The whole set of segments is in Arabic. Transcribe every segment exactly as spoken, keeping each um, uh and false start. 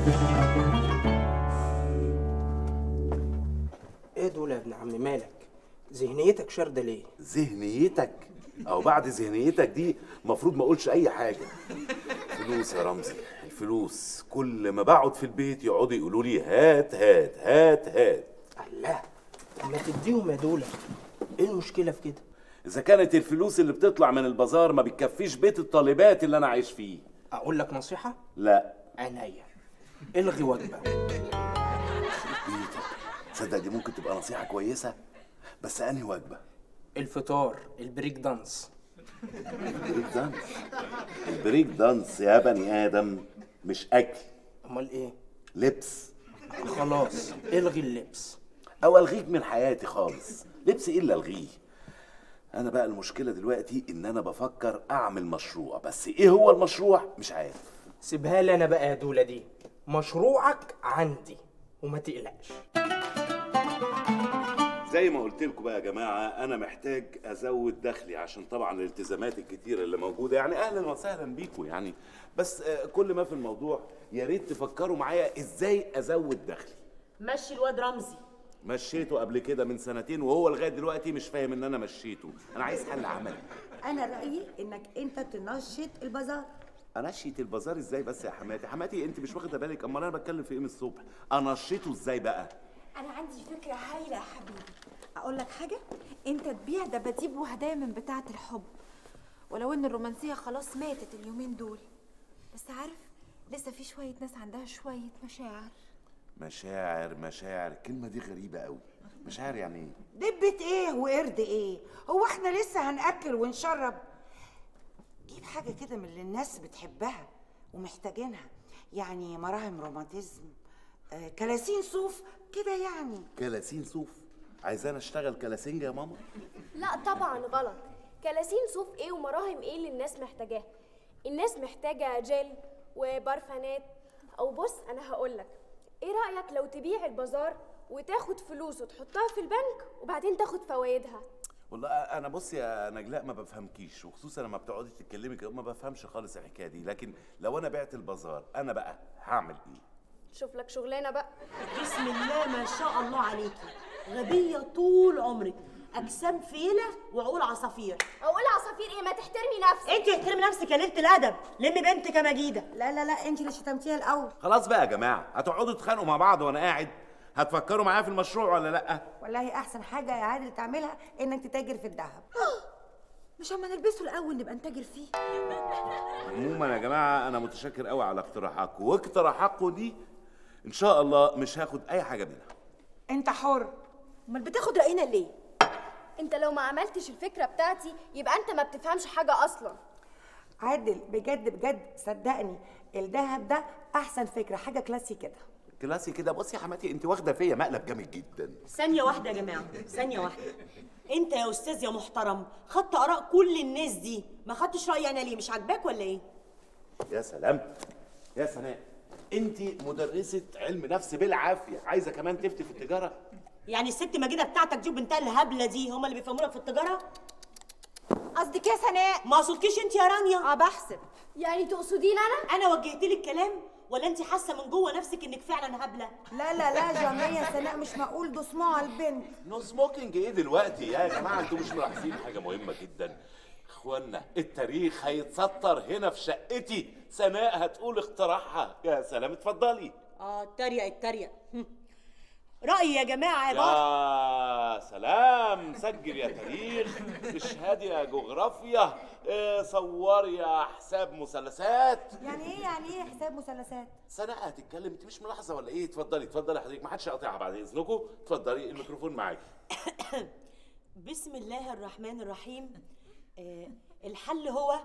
ايه دول يا ابن عم؟ مالك ذهنيتك شاردة ليه؟ ذهنيتك؟ او بعد ذهنيتك دي المفروض ما اقولش اي حاجه. فلوس يا رمزي، الفلوس. كل ما بقعد في البيت يقعدوا يقولوا لي هات هات هات هات. الله، طب ما تديهم يا دولة، ايه المشكله في كده؟ اذا كانت الفلوس اللي بتطلع من البازار ما بتكفيش بيت الطالبات اللي انا عايش فيه. اقول لك نصيحه؟ لا. عينيا، الغي وجبه. تصدق دي ممكن تبقى نصيحه كويسه، بس انهي وجبه؟ الفطار، البريك دانس. البريك دانس؟ البريك دانس يا بني ادم مش اكل. امال ايه؟ لبس. خلاص الغي اللبس. او الغيك من حياتي خالص. لبس ايه اللي الغيه؟ انا بقى المشكله دلوقتي ان انا بفكر اعمل مشروع، بس ايه هو المشروع مش عارف. سيبها لي انا بقى يا دوله دي، مشروعك عندي وما تقلقش. زي ما قلت لكم بقى يا جماعه، انا محتاج ازود دخلي عشان طبعا الالتزامات الكتيره اللي موجوده. يعني اهلا وسهلا بيكم يعني، بس كل ما في الموضوع يا ريت تفكروا معايا ازاي ازود دخلي. مشي الواد رمزي. مشيته قبل كده من سنتين وهو لغايه دلوقتي مش فاهم ان انا مشيته. انا عايز حل عملي. انا رايي انك انت تنشط البازار. انشط البازار ازاي بس يا حماتي؟ حماتي انت مش واخده بالك؟ امال انا بتكلم في ايه من الصبح؟ انشطه ازاي بقى؟ انا عندي فكره هايله يا حبيبي. اقول لك حاجه، انت تبيع دباديب وهدايا من بتاعه الحب، ولو ان الرومانسيه خلاص ماتت اليومين دول، بس عارف لسه في شويه ناس عندها شويه مشاعر. مشاعر مشاعر، الكلمه دي غريبه قوي. مشاعر يعني ايه؟ دبة ايه وقرد ايه؟ هو احنا لسه هنأكل ونشرب؟ جيب حاجة كده من اللي الناس بتحبها ومحتاجينها، يعني مراهم رومانتيزم، آه، كلاسين صوف كده يعني. كلاسين صوف؟ عايزانا اشتغل كلاسينجا يا ماما؟ لا طبعا غلط. كلاسين صوف ايه ومراهم ايه اللي الناس محتاجاها؟ الناس محتاجه جل وبرفانات. او بص انا هقولك، ايه رايك لو تبيع البازار وتاخد فلوس وتحطها في البنك وبعدين تاخد فوايدها؟ والله انا بص يا نجلاء ما بفهمكيش، وخصوصا لما بتقعدي تتكلمي كده ما بفهمش خالص الحكايه دي. لكن لو انا بعت البازار انا بقى هعمل ايه؟ شوف لك شغلانه بقى. بسم الله ما شاء الله عليكي، غبيه طول عمرك، اجسام فيله وعقول عصافير. اقول عصافير ايه؟ ما تحترمي نفسك. انت احترمي نفسك يا ليله الادب، لمي بنتك يا مجيده. لا لا لا، انت اللي شتمتيها الاول. خلاص بقى يا جماعه، هتقعدوا تتخانقوا مع بعض وانا قاعد؟ هتفكروا معايا في المشروع ولا لا؟ والله احسن حاجه يا عادل تعملها انك تتاجر في الذهب. مش اما نلبسه الاول نبقى نتاجر فيه. عموما يا جماعه انا متشكر قوي على اقتراحاتكم، واقتراحاتكم دي ان شاء الله مش هاخد اي حاجه منها. انت حر. امال بتاخد راينا ليه؟ انت لو ما عملتش الفكره بتاعتي يبقى انت ما بتفهمش حاجه اصلا. عادل بجد بجد صدقني الذهب ده احسن فكره، حاجه كلاسي كده. كلاسي كده؟ بصي يا حماتي انت واخده فيا مقلب جامد جدا. ثانيه واحده يا جماعه، ثانيه واحده. انت يا استاذ يا محترم خدت اراء كل الناس دي، ما خدتش رايي انا ليه؟ مش عاجباك ولا ايه؟ يا سلام يا سناء، انت مدرسه علم نفس بالعافيه، عايزه كمان تفتي في التجاره؟ يعني الست مجيده بتاعتك دي وبنتها الهبله دي هم اللي بيفهموا لك في التجاره؟ قصدك يا سناء؟ ما قصدكيش انت يا رانيا؟ اه بحسب. يعني تقصدين انا؟ انا وجهت لك كلام ولا انت حاسه من جوه نفسك انك فعلا هبله؟ لا لا لا جميع يا سناء، مش معقول ده سموع البنت. نو سموكينج ايه دلوقتي يا جماعه؟ انتوا مش ملاحظين حاجه مهمه جدا؟ اخوانا التاريخ هيتسطر هنا في شقتي. سناء هتقول اقتراحها. يا سلام اتفضلي. اه اتريق اتريق. رأيي يا جماعة يا بار. يا سلام، سجل يا تاريخ، اشهد يا جغرافيا، اه صور يا حساب مثلثات. يعني ايه يعني ايه حساب مثلثات؟ سناء هتتكلم، انت مش ملاحظه ولا ايه؟ اتفضلي اتفضلي حضرتك، ما حدش يقاطعها بعد اذنكم. اتفضلي الميكروفون معاكي. بسم الله الرحمن الرحيم. آه الحل هو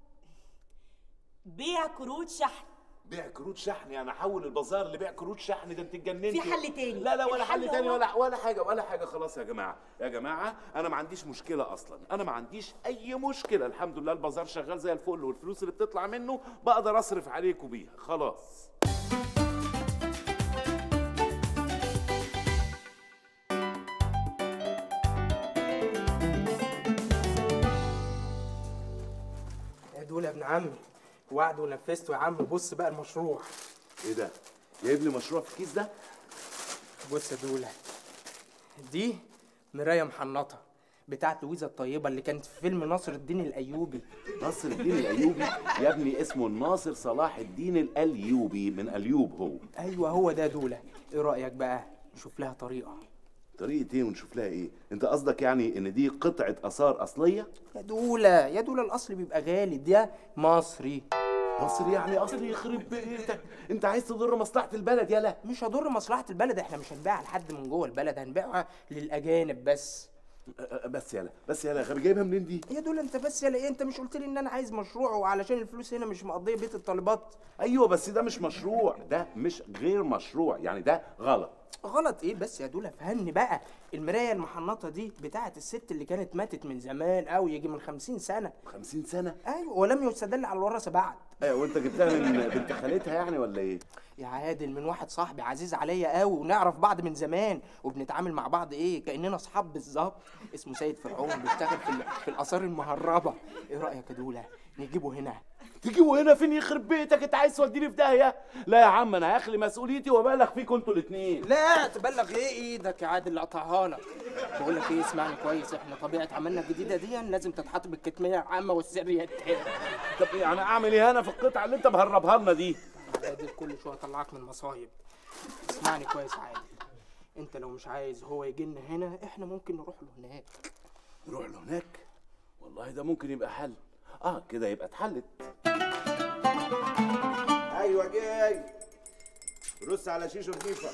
بيع كروت شحن. بيع كروت شحن؟ يعني احول البازار لبيع كروت شحن؟ ده انت اتجننتي. في حل تاني؟ لا لا ولا حل تاني ولا ولا حاجه ولا حاجه. خلاص يا جماعه يا جماعه انا ما عنديش مشكله اصلا، انا ما عنديش اي مشكله. الحمد لله البازار شغال زي الفل، والفلوس اللي بتطلع منه بقدر اصرف عليكم بيها. خلاص. يا دول يا ابن عمي، وعد ونفذته يا عم. بص بقى المشروع. ايه ده؟ جايب لي مشروع في الكيس ده؟ بص يا دوله، دي مرايه محنطه بتاعت لويزا الطيبه اللي كانت في فيلم ناصر الدين الايوبي. ناصر الدين الايوبي يا ابني اسمه الناصر صلاح الدين الايوبي، من اليوب هو. ايوه هو ده دوله. ايه رايك بقى نشوف لها طريقه؟ طريقه ايه ونشوف لها ايه؟ انت قصدك يعني ان دي قطعه اثار اصليه؟ يا دوله يا دوله الاصل بيبقى غالي، ده مصري. مصري يعني اصلي؟ يخرب بيتك، انت عايز تضر مصلحه البلد. يالا مش هضر مصلحه البلد، احنا مش هنبيعها لحد من جوه البلد، هنبيعها للاجانب بس. بس يالا بس يالا غبي، جايبها منين دي؟ يا دول انت بس يالا ايه، انت مش قلت لي ان انا عايز مشروع وعلشان الفلوس هنا مش مقضيه بيت الطالبات؟ ايوه بس ده مش مشروع، ده مش غير مشروع، يعني ده غلط. غلط ايه بس يا دول؟ فهمني بقى. المرايه المحنطه دي بتاعت الست اللي كانت ماتت من زمان قوي، يجي من خمسين سنه. خمسين سنه؟ ايوه، ولم يستدل على الورثه بعد. ايوه، وانت جبتها من بنت خالتها يعني ولا ايه؟ يا عادل، من واحد صاحبي عزيز عليا قوي ونعرف بعض من زمان وبنتعامل مع بعض ايه كاننا اصحاب بالظبط، اسمه سيد فرعون، بيشتغل في, في الاثار المهربه. ايه رايك يا دوله نجيبه هنا؟ تجيبه هنا فين يخرب بيتك؟ انت عايز توديني في داهيه؟ لا يا عم، انا هخلي مسؤوليتي وابلغ فيكم انتوا الاثنين. لا تبلغ ايه؟ ايدك يا عادل اللي قطعها لك. بقول لك ايه، اسمعني كويس، احنا طبيعه عملنا الجديده دي لازم تتحط بالكتميه العامه والسريه التامه. طب يعني اعمل ايه انا في القطعه اللي انت مهربها لنا دي؟ عادل كل شويه اطلعك من مصايب. اسمعني كويس يا عادل، انت لو مش عايز هو يجي لنا هنا، احنا ممكن نروح له هناك. نروح له هناك؟ والله ده ممكن يبقى حل. اه كده يبقى اتحلت. ايوه جاي. رص على شيشه نضيفه.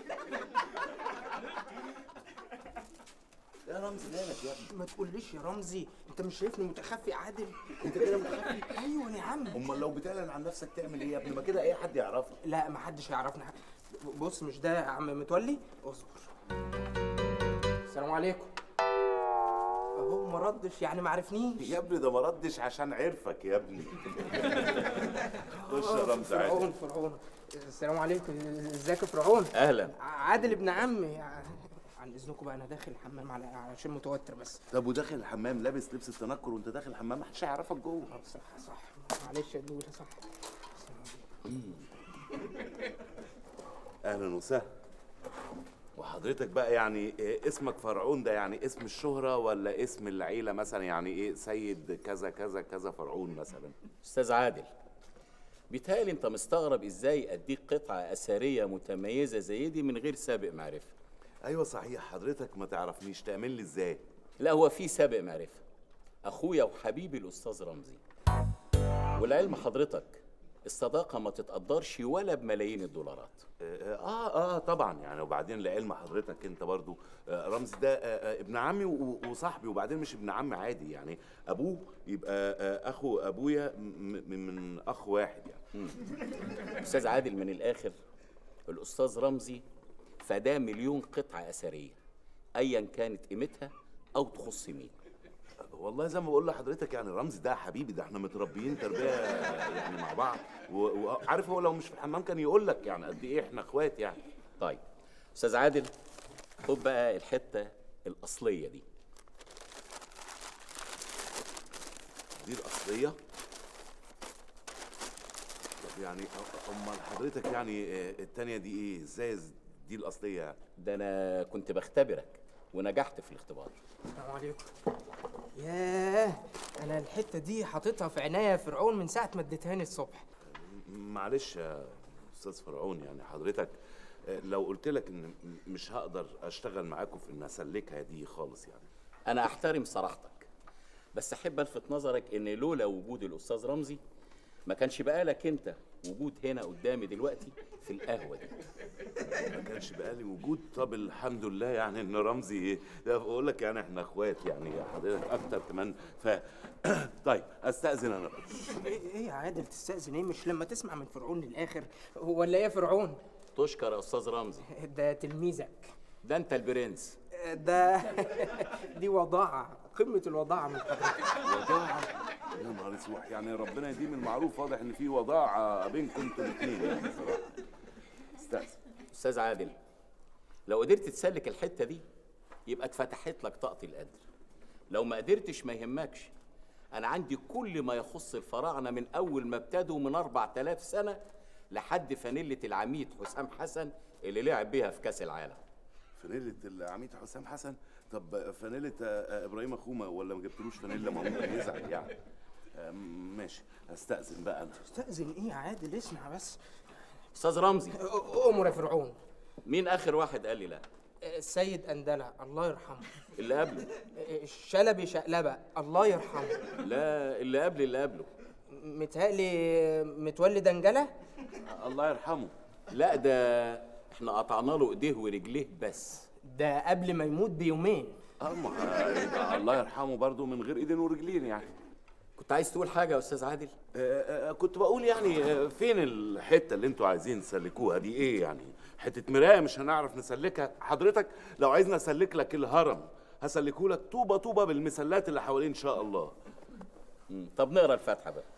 يا رمزي مالك يا ابني؟ ما تقوليش يا رمزي، انت مش شايفني متخفي عادل؟ انت كده متخفي؟ ايوه يا عم. امال لو بتعلن عن نفسك تعمل ايه يا ابني؟ ما كده اي حد يعرفك. لا ما حدش يعرفنا. بص، مش ده يا عم متولي؟ اصبر. السلام عليكم. اهو ما ردش، يعني ما عرفنيش. يا ابني ده ما ردش عشان عرفك يا ابني. خش يا رمزي عادي. فرعون فرعون. السلام عليكم، ازيك يا فرعون؟ اهلا. عادل ابن عمي. عن اذنكم بقى، انا داخل الحمام على عشان متوتر بس. طب وداخل الحمام لابس لبس التنكر وانت داخل الحمام محدش هيعرفك جوه. صح صح، معلش يا دوله، صح. اهلا وسهلا. وحضرتك بقى يعني إيه اسمك فرعون ده؟ يعني اسم الشهرة ولا اسم العيلة مثلا؟ يعني ايه سيد كذا كذا كذا فرعون مثلا؟ استاذ عادل، بيتهيألي انت مستغرب ازاي اديك قطعة اثرية متميزة زي دي من غير سابق معرفة. ايوه صحيح، حضرتك ما تعرفنيش، تعمل لي ازاي؟ لا، هو في سابق معرفة. اخويا وحبيبي الاستاذ رمزي. والعلم حضرتك الصداقة ما تتقدرش ولا بملايين الدولارات. اه اه, آه طبعا يعني. وبعدين لعلم حضرتك انت برضو آه رمزي ده آه ابن عمي وصاحبي، وبعدين مش ابن عمي عادي يعني، ابوه يبقى آه اخو ابويا من, من اخ واحد يعني. استاذ عادل، من الاخر الاستاذ رمزي فده مليون قطعة اثرية ايا كانت قيمتها او تخص مين. والله زي ما بقول لحضرتك يعني رمزي ده حبيبي، ده احنا متربيين تربيه يعني مع بعض، وعارف هو لو مش في الحمام كان يقول لك يعني قد ايه احنا اخوات يعني. طيب استاذ عادل، خد بقى الحته الاصليه دي. دي الاصليه؟ طب يعني امال حضرتك يعني التانيه دي ايه؟ ازاي دي الاصليه يعني؟ ده انا كنت بختبرك ونجحت في الاختبار. السلام عليكم. ياه، انا الحته دي حاططها في عناية يا فرعون من ساعه ما اديتهاني الصبح. معلش يا استاذ فرعون، يعني حضرتك لو قلت لك ان مش هقدر اشتغل معاكم في ان اسلكها دي خالص يعني. انا احترم صراحتك، بس احب الفت نظرك ان لولا وجود الاستاذ رمزي ما كانش بقالك انت وجود هنا قدامي دلوقتي في القهوه دي. ما كانش بقالي وجود؟ طب الحمد لله يعني ان رمزي ايه، بقول لك يعني احنا اخوات يعني حضرتك اكتر كمان. ف طيب استاذن انا. ايه يا عادل تستاذن ايه؟ مش لما تسمع من فرعون للاخر ولا ايه يا فرعون؟ تشكر يا استاذ رمزي. ده تلميذك. ده انت البرنس. ده دي وضاعه، قمه الوضاعه من حضرتك. وضاعه؟ يا نهار اسود، يعني ربنا يديم المعروف، واضح ان في وضاعه بينكم انتوا الاثنين يعني بصراحه. استاذن. استاذ عادل، لو قدرت تسلك الحته دي يبقى اتفتحت لك طاقه القدر. لو ما قدرتش ما يهمكش، انا عندي كل ما يخص الفراعنه من اول ما ابتدوا من أربعة آلاف سنه لحد فانيلة العميد حسام حسن اللي لعب بيها في كاس العالم. فانيلة العميد حسام حسن؟ طب فانيلة ابراهيم اخومه ولا ما جبتلوش فانيلة؟ ما ممكن يزعل يعني. ماشي، استأذن بقى انا. استأذن ايه يا عادل؟ اسمع بس. استاذ رمزي، أمر يا فرعون. مين اخر واحد قال لي لا؟ السيد أندلة الله يرحمه. اللي قبله؟ الشلبي شقلبة الله يرحمه. لا، اللي قبل اللي قبله. متهيألي متولي دنجلة الله يرحمه. لا، ده احنا قطعنا له ايديه ورجليه بس. ده قبل ما يموت بيومين. اه، ما يبقى الله يرحمه برضه من غير ايدين ورجلين يعني. كنت عايز تقول حاجه يا استاذ عادل؟ آه آه كنت بقول يعني آه فين الحته اللي انتوا عايزين تسلكوها دي؟ ايه يعني؟ حته مرايه مش هنعرف نسلكها؟ حضرتك لو عايزني اسلك لك الهرم هسلكه لك طوبه طوبه بالمسلات اللي حواليه ان شاء الله. مم. طب نقرا الفاتحه بقى.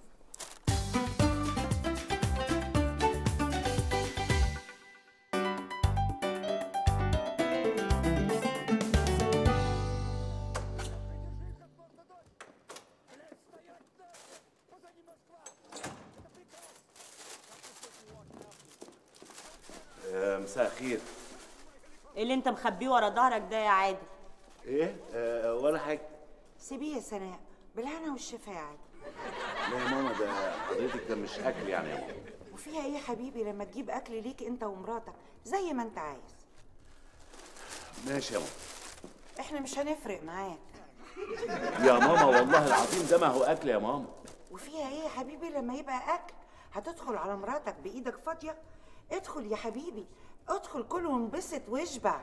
مساء الخير. ايه اللي انت مخبيه ورا ظهرك ده يا عادل؟ ايه؟ آه ولا حاجه. سيبيه يا سناء، بالهنا والشفا يا عادل. لا يا ماما، ده حضرتك ده مش اكل يعني يا ماما. وفيها ايه يا حبيبي لما تجيب اكل ليك انت ومراتك زي ما انت عايز. ماشي يا ماما. احنا مش هنفرق معاك يا ماما والله العظيم ده ما هو اكل يا ماما. وفيها ايه يا حبيبي لما يبقى اكل؟ هتدخل على مراتك بايدك فاضيه؟ ادخل يا حبيبي، ادخل كل وانبسط واشبع.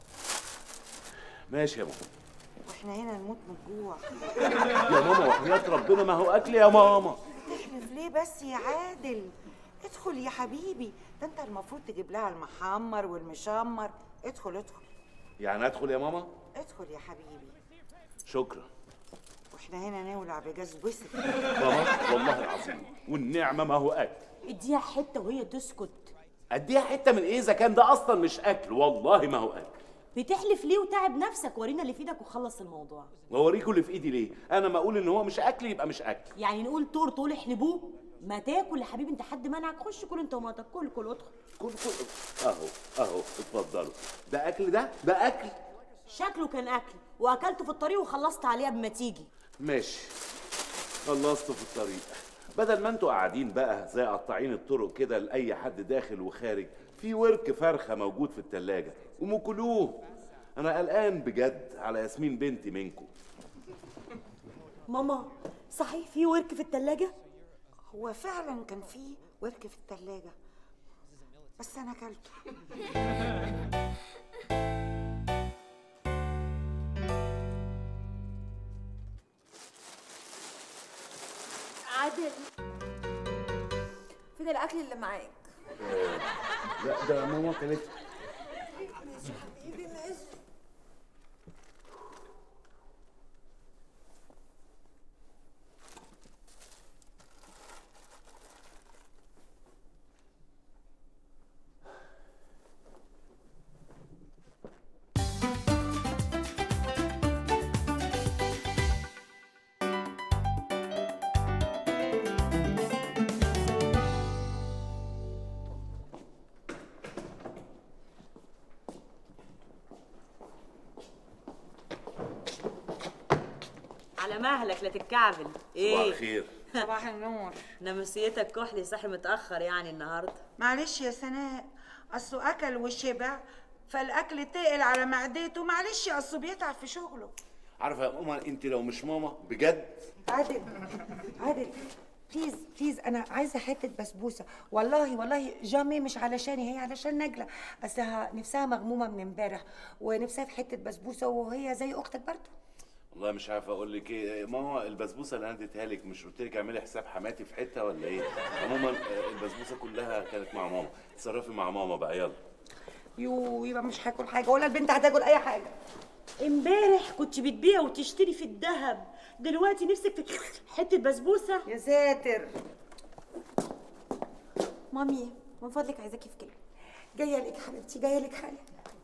ماشي يا ماما. واحنا هنا نموت من الجوع. يا ماما وحياة ربنا ما هو اكل يا ماما. تحلف ليه بس يا عادل؟ ادخل يا حبيبي، ده انت المفروض تجيب لها المحمر والمشمر. ادخل ادخل. يعني ادخل يا ماما؟ ادخل يا حبيبي. شكرا. واحنا هنا نولع بجاز وسط. ماما والله العظيم والنعمه ما هو اكل. اديها حته وهي تسكت. اديها حته من ايه اذا كان ده اصلا مش اكل؟ والله ما هو اكل. بتحلف ليه وتعب نفسك؟ ورينا اللي في ايدك وخلص الموضوع. واوريكم اللي في ايدي ليه؟ انا ما اقول ان هو مش اكل يبقى مش اكل. يعني نقول طور طول احلبوه؟ ما تاكل يا حبيبي، انت حد منعك؟ خش كل انت ومراتك. كل كل ادخل. كل كل اهو اهو اتفضلوا. ده اكل؟ ده ده اكل؟ شكله كان اكل، واكلته في الطريق وخلصت عليه قبل ما تيجي. ماشي، خلصته في الطريق. بدل ما انتوا قاعدين بقى زي قطاعين الطرق كده لاي حد داخل وخارج، في ورك فرخه موجود في التلاجة، قوموا كلوه. انا قلقان بجد على ياسمين بنتي منكم. ماما صحيح في ورك في التلاجة؟ هو فعلا كان في ورك في التلاجة، بس انا اكلته. عادل، فين الاكل اللي معاك؟ آه لا ده ماما كانت. ماشي حبيبي ماشي. على مهلك لا تتكعبل. ايه؟ صباح الخير. صباح النور. نمسيتك كحلي صاحي متاخر يعني النهارده. معلش يا سناء، اصله اكل وشبع فالاكل تقل على معدته. معلش اصله بيتعب في شغله. عارفه يا ماما انت لو مش ماما بجد. عادل عادل بليز بليز، انا عايزه حته بسبوسه والله والله. جامي مش علشاني، هي علشان نجله. اصلها نفسها مغمومه من امبارح ونفسها في حته بسبوسه، وهي زي اختك برضه. والله مش عارف اقول لك ايه ماما. البسبوسه اللي انا اديتها لك مش قلت لك اعملي حساب حماتي في حته ولا ايه؟ عموما البسبوسه كلها كانت مع ماما. اتصرفي مع ماما بقى يلا. يو يبقى مش هاكل حاجه ولا البنت هتاكل اي حاجه. امبارح كنت بتبيع وتشتري في الذهب، دلوقتي نفسك في حته بسبوسه؟ يا ساتر. مامي من فضلك عايزاكي في كلمه. جايه لك حبيبتي، جايه لك حالا.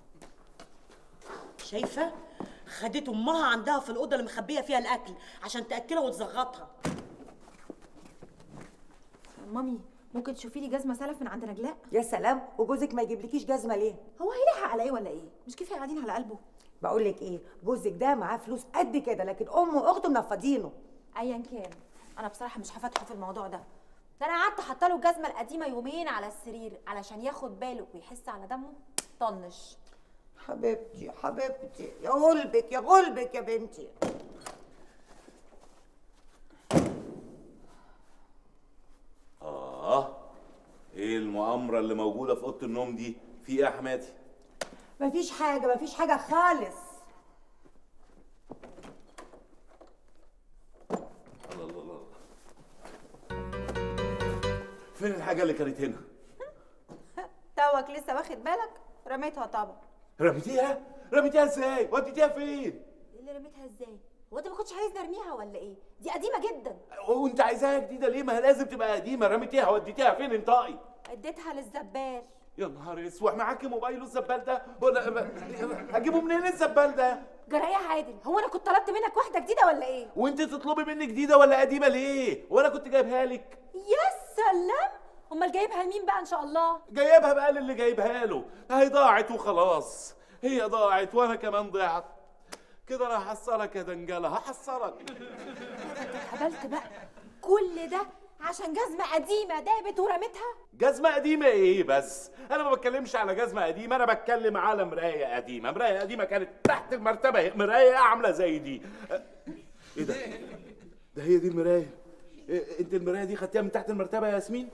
شايفه؟ خدت امها عندها في الاوضه اللي مخبيه فيها الاكل عشان تاكلها وتزغطها. مامي ممكن تشوفي لي جزمه سلف من عند نجلاء؟ يا سلام، وجوزك ما يجيبلكيش جزمه ليه؟ هو هيلحق على ايه ولا ايه؟ مش كفايه قاعدين على قلبه؟ بقول لك ايه، جوزك ده معاه فلوس قد كده، لكن امه واخته منفضينه. ايا كان، انا بصراحه مش هفتحه في الموضوع ده. ده انا قعدت حاطه له الجزمه القديمه يومين على السرير علشان ياخد باله ويحس على دمه. طنش. حبيبتي يا حبيبتي، يا غلبك يا غلبك يا بنتي. اه ايه المؤامره اللي موجوده في اوضه النوم دي؟ في ايه يا حماتي؟ مفيش حاجه، مفيش حاجه خالص. الله الله الله، فين الحاجه اللي كانت هنا؟ توك لسه واخد بالك؟ رميتها طبعا. رميتيها؟ رميتيها ازاي؟ وديتيها فين؟ ايه اللي رميتها ازاي؟ هو انت ما كنتش عايز نرميها ولا ايه؟ دي قديمه جدا. وانت عايزاها جديده ليه؟ ما هي لازم تبقى قديمه. رميتيها وديتيها فين؟ انطقي. اديتها للزبال. يا نهار اسود، معاكي موبايل الزبال ده؟ ولا هجيبه منين الزبال ده؟ جرايه عادل، هو انا كنت طلبت منك واحده جديده ولا ايه؟ وانت تطلبي مني جديده ولا قديمه ليه؟ وانا كنت جايبها لك. يا سلام، امال جايبها لمين بقى ان شاء الله؟ جايبها بقى للي جايبها له. هي ضاعت وخلاص، هي ضاعت وانا كمان ضيعت. كده انا هحصلك يا دنجله، هحصلك. اتهبلت بقى. كل ده عشان جزمه قديمه دابت ورميتها؟ جزمه قديمه ايه بس؟ انا ما بتكلمش على جزمه قديمه، انا بتكلم على مرايه قديمه. مرايه قديمه كانت تحت المرتبه، مرايه عامله زي دي. ايه ده؟ ده هي دي المرايه؟ إيه انت المرايه دي خدتيها من تحت المرتبه يا ياسمين؟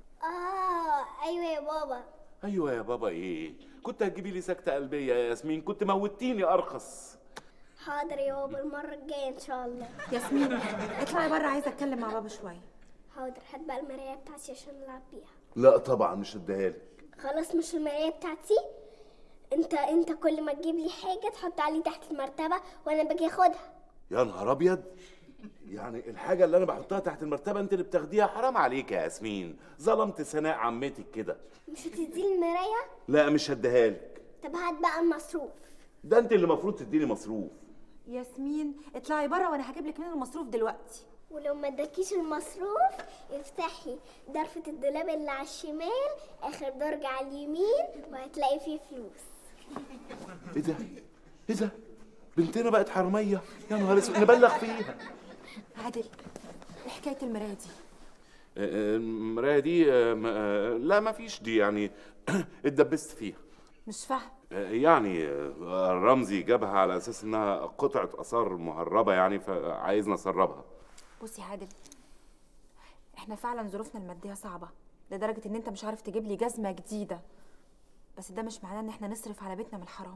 اه ايوه يا بابا. ايوه يا بابا ايه؟ كنت هتجيبي لي سكته قلبيه يا ياسمين، كنت موتيني ارخص. حاضر يا بابا، المره الجايه ان شاء الله. ياسمين اطلعي بره، عايزه اتكلم مع بابا شويه. حاضر، هات بقى المرايه بتاعتي عشان نلعب بيها. لا طبعا مش هديها لك. خلاص مش المرايه بتاعتي. انت انت كل ما تجيب لي حاجه تحطها لي تحت المرتبه وانا باجي اخدها. يا نهار ابيض، يعني الحاجه اللي انا بحطها تحت المرتبه انت اللي بتاخديها؟ حرام عليك يا ياسمين، ظلمت سناء عمتك كده. مش هتديني المرايه؟ لا مش هديها لك. طب هات بقى المصروف. ده انت اللي المفروض تديني مصروف. ياسمين اطلعي بره وانا هجيب لك منين المصروف دلوقتي. ولو ما اداكيش المصروف افتحي ضرفة الدولاب اللي على الشمال اخر درج على اليمين وهتلاقي فيه فلوس. ايه ده؟ ايه ده؟ بنتنا بقت حراميه؟ يا نهار اسود، نبلغ فيها. عادل، ايه حكايه المرايه دي؟ المرايه دي لا ما فيش دي، يعني اتدبست فيها. مش فاهم. يعني رمزي جابها على اساس انها قطعه اثار مهربه، يعني فعايزنا نسربها. بص يا عادل، احنا فعلا ظروفنا الماديه صعبه لدرجه ان انت مش عارف تجيب لي جزمه جديده، بس ده مش معناه ان احنا نصرف على بيتنا من الحرام.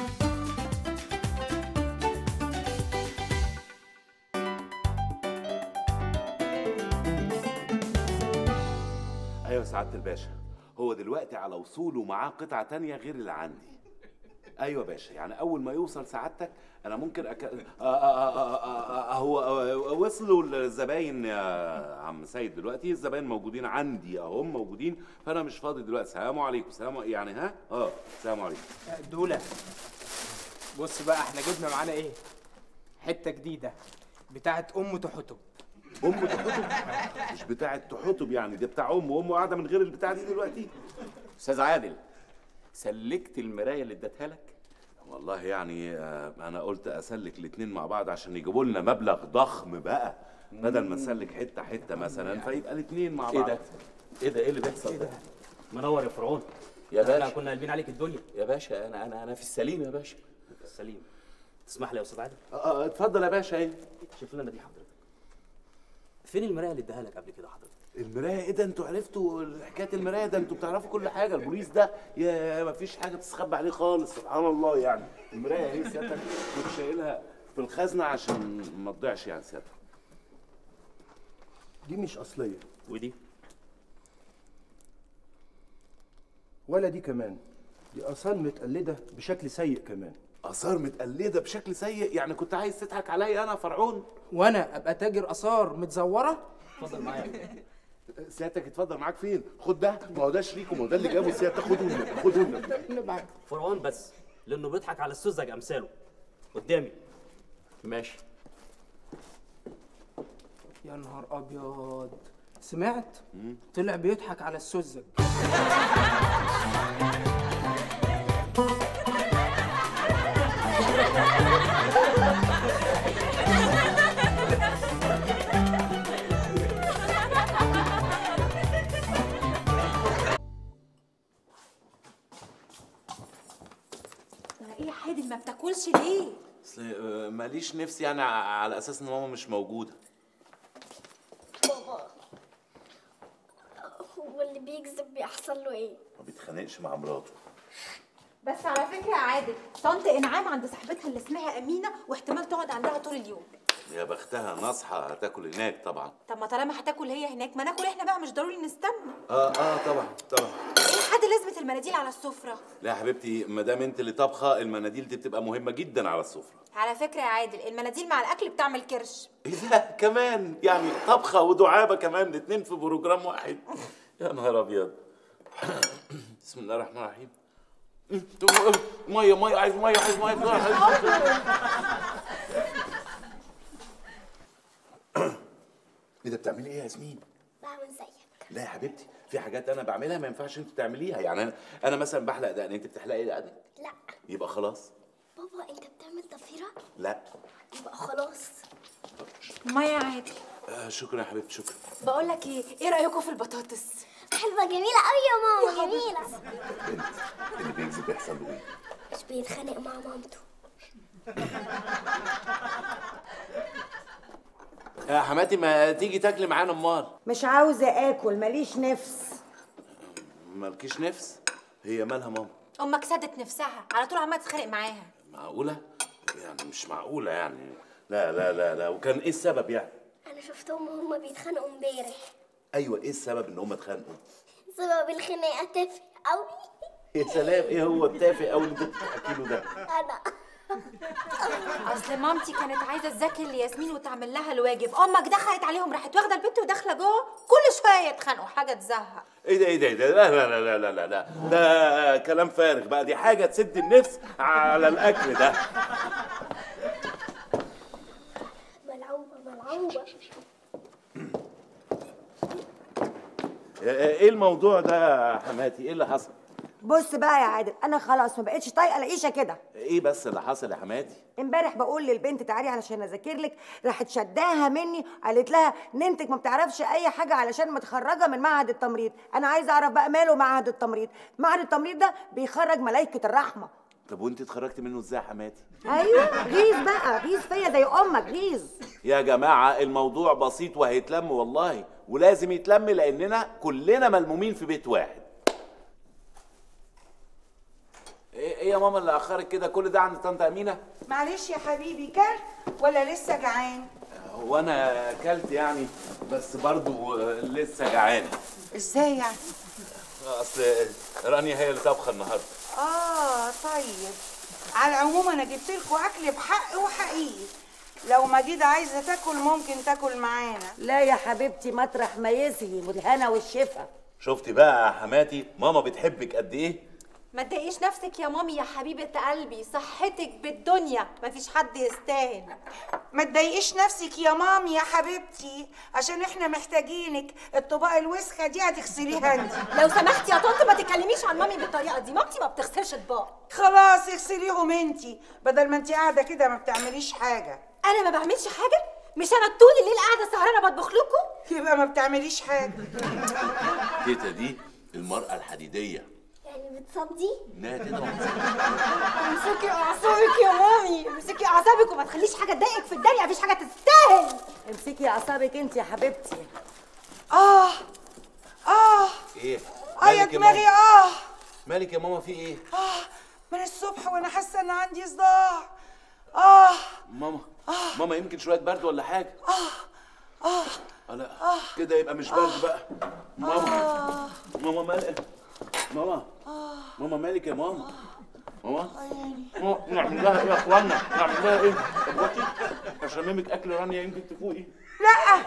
ايوه سعاده الباشا، هو دلوقتي على وصوله معاه قطعه تانية غير اللي عندي. ايوه باشا، يعني اول ما يوصل سعادتك انا ممكن أك... آه آه آه آه هو وصلوا الزباين يا عم سيد، دلوقتي الزباين موجودين عندي اهم موجودين، فانا مش فاضي دلوقتي. سلام عليكم. سلام يعني ها اه سلام عليكم. دوله بص بقى، احنا جبنا معانا ايه؟ حته جديده بتاعت ام تحتب. ام تحتب؟ مش بتاعت تحتب يعني، دي بتاع ام وام قاعده من غير البتاع دي دلوقتي. استاذ عادل، سلكت المرايه اللي اديتها لك؟ والله يعني انا قلت اسلك الاثنين مع بعض عشان يجيبوا لنا مبلغ ضخم بقى، بدل ما نسلك حته حته مثلا، فيبقى الاثنين مع بعض. ايه ده؟ ايه ده؟ ايه اللي بيحصل ده؟ منور يا فرعون. يا باشا احنا كنا قلبين عليك الدنيا يا باشا. انا انا انا في السليم يا باشا. السليم. تسمح لي يا استاذ عادل؟ اه اتفضل يا باشا. ايه شوف لنا دي حضرتك. فين المرايه اللي اداها لك قبل كده حضرتك؟ المرايه؟ ايه ده انتوا عرفتوا حكايه المرايه؟ ده انتوا بتعرفوا كل حاجه. البوليس ده يا ما فيش حاجه تستخبى عليه خالص، سبحان الله. يعني المرايه اهي سيادتك، كنت شايلها في الخزنه عشان ما تضيعش يعني سيادتك. دي مش اصليه. ودي؟ ولا دي كمان، دي اثار متقلده بشكل سيء كمان. اثار متقلده بشكل سيء؟ يعني كنت عايز تضحك عليا انا فرعون؟ وانا ابقى تاجر اثار متزوره؟ اتفضل معايا. سيادتك اتفضل. معاك فين؟ خد ده، ما هو ده شريكه، ما هو ده اللي جابه سيادتك. خده لنا خده لنا. فرعون بس لانه بيضحك على السذج امثاله. قدامي. ماشي. يا نهار ابيض، سمعت؟ طلع بيضحك على السذج. ايه يا حادم ما بتاكلش ليه؟ اصل ماليش نفسي يعني على اساس ان ماما مش موجوده. بابا هو اللي بيكذب بيحصل له ايه؟ ما بيتخانقش مع مراته. بس على فكره يا عادل، طنط انعام عند صاحبتها اللي اسمها امينه واحتمال تقعد عندها طول اليوم. يا بختها ناصحه هتاكل هناك طبعا. طب ما طالما هتاكل هي هناك ما ناكل احنا بقى، مش ضروري نستنى. اه اه طبعا طبعا. ايه حد لازمه المناديل على السفره؟ لا يا حبيبتي، ما دام انت اللي طبخه المناديل دي بتبقى مهمه جدا على السفره. على فكره يا عادل، المناديل مع الاكل بتعمل كرش. ايه ده كمان؟ يعني طبخه ودعابه كمان الاتنين في بروجرام واحد؟ يا نهار ابيض. بسم الله الرحمن الرحيم. ميه ميه عايز ميه عايز ميه ايه ده بتعملي ايه يا ياسمين؟ بعمل زيك. لا يا حبيبتي، في حاجات انا بعملها ما ينفعش انت تعمليها. يعني انا انا مثلا بحلق دقن، انت بتحلقي دقنك؟ لا. يبقى خلاص. بابا انت بتعمل ضفيره؟ لا. يبقى خلاص. ميه يا عادل. آه شكرا يا حبيبتي شكرا. بقول لك ايه، ايه رايكم في البطاطس؟ حلوه جميله قوي يا ماما جميله. انت اللي بيكذب بيحصل له ايه؟ مش بيتخانق مع مامته. يا حماتي ما تيجي تاكلي معانا امال؟ مش عاوزه اكل، ماليش نفس. مالكيش نفس؟ هي مالها ماما؟ امك سدت نفسها، على طول عماله تتخانق معاها. معقوله؟ يعني مش معقوله يعني. لا لا لا لا، وكان ايه السبب يعني؟ انا شفتهم وهما بيتخانقوا امبارح. ايوه ايه السبب ان هم اتخانقوا؟ سبب الخناقه تافه قوي. يا سلام، ايه هو التافه قوي اللي انت بتحكي له ده؟ انا اصل مامتي كانت عايزه تذاكر لياسمين وتعمل لها الواجب، امك دخلت عليهم راحت واخده البنت وداخله جوه، كل شويه يتخانقوا، حاجه تزهق. ايه ده ايه ده ايه ده؟ لا لا لا لا لا لا ده كلام فارغ بقى، دي حاجه تسد النفس على الاكل ده. ملعوبه ملعوبه. ايه الموضوع ده يا حماتي؟ ايه اللي حصل؟ بص بقى يا عادل، انا خلاص ما بقتش طايقه العيشه كده. ايه بس اللي حصل يا حماتي؟ امبارح بقول للبنت تعالي علشان اذاكر لك، راحت شداها مني قالت لها ننتك ما بتعرفش اي حاجه علشان متخرجه من معهد التمريض. انا عايزه اعرف بقى ماله معهد التمريض؟ معهد التمريض ده بيخرج ملائكه الرحمه. طب وانت اتخرجتي منه ازاي يا حماتي؟ ايوه غيظ بقى، غيظ فيا زي امك غيظ. يا جماعه الموضوع بسيط وهيتلم والله، ولازم يتلم لاننا كلنا ملمومين في بيت واحد. ايه يا ماما اللي اخرك كده؟ كل ده عند طنط امينه؟ معلش يا حبيبي، كل ولا لسه جعان؟ هو انا اكلت يعني، بس برضو لسه جعان. ازاي يعني؟ اصل رانيا هي اللي طبخه النهارده. اه طيب، على العموم انا جبت لكم اكل بحق وحقيقي، لو مجيدة عايزه تاكل ممكن تاكل معانا. لا يا حبيبتي، مطرح ما يسهي والهنا والشفا. شفتي بقى يا حماتي ماما بتحبك قد ايه؟ ما تضايقيش نفسك يا مامي يا حبيبه قلبي، صحتك بالدنيا، مفيش حد يستاهل. ما تضايقيش نفسك يا مامي يا حبيبتي، عشان احنا محتاجينك. الطباق الوسخه دي هتغسليها انت. لو سمحتي يا طنط ما تتكلميش عن مامي بالطريقه دي، مامتي ما بتغسلش اطباق. خلاص اغسليهم انت، بدل ما انت قاعده كده ما بتعمليش حاجه. انا ما بعملش حاجه؟ مش انا طول الليل قاعده سهرانه بطبخ لكم؟ يبقى ما بتعمليش حاجه. تيتا دي المرأة الحديدية. يعني بتصدي؟ لا تيتا امسكي اعصابك يا مامي، امسكي اعصابك وما تخليش حاجه تضايقك في الدنيا، مفيش حاجه تستاهل. امسكي اعصابك انت يا حبيبتي. اه اه ايه؟ اه يا دماغي. اه مالك يا ماما؟ في ايه؟ اه من الصبح وانا حاسه ان عندي صداع. اه ماما آه. ماما يمكن شويه برد ولا حاجه. اه اه آه لا آه. كده يبقى مش برد آه. بقى. ماما آه. ماما مالك؟ ماما آه. ماما مالك يا ماما؟ ماما ماما نعمل لها ايه يا اخوانا؟ نعمل لها ايه؟ اخواتي اشممك اكل رانيا يمكن تفوقي. لا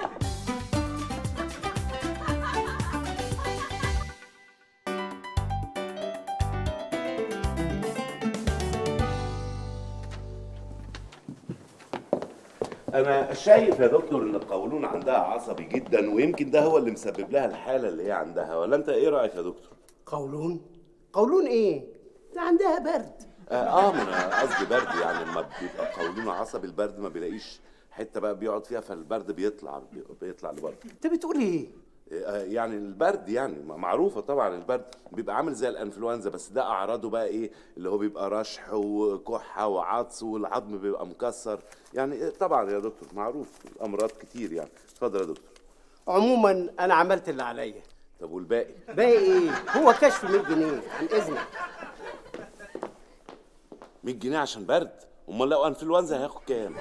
انا شايف يا دكتور ان القولون عندها عصبي جدا، ويمكن ده هو اللي مسبب لها الحاله اللي هي عندها، ولا انت ايه رايك يا دكتور؟ قولون؟ قولون ايه؟ ده عندها برد. اه, آه ما انا قصدي برد، يعني لما بيبقى قولونه عصبي البرد ما بيلاقيش حته بقى بيقعد فيها، فالبرد بيطلع بيطلع لبره. انت بتقول ايه؟ يعني البرد يعني معروفه طبعا، البرد بيبقى عامل زي الانفلونزا، بس ده اعراضه بقى ايه؟ اللي هو بيبقى رشح وكحه وعطس والعظم بيبقى مكسر، يعني طبعا يا دكتور معروف امراض كتير يعني. اتفضل يا دكتور. عموما انا عملت اللي عليا. طب والباقي؟ باقي ايه؟ هو كشف مية جنيه عن اذنك. مية جنيه عشان برد؟ امال لو انفلونزا هياخد كام؟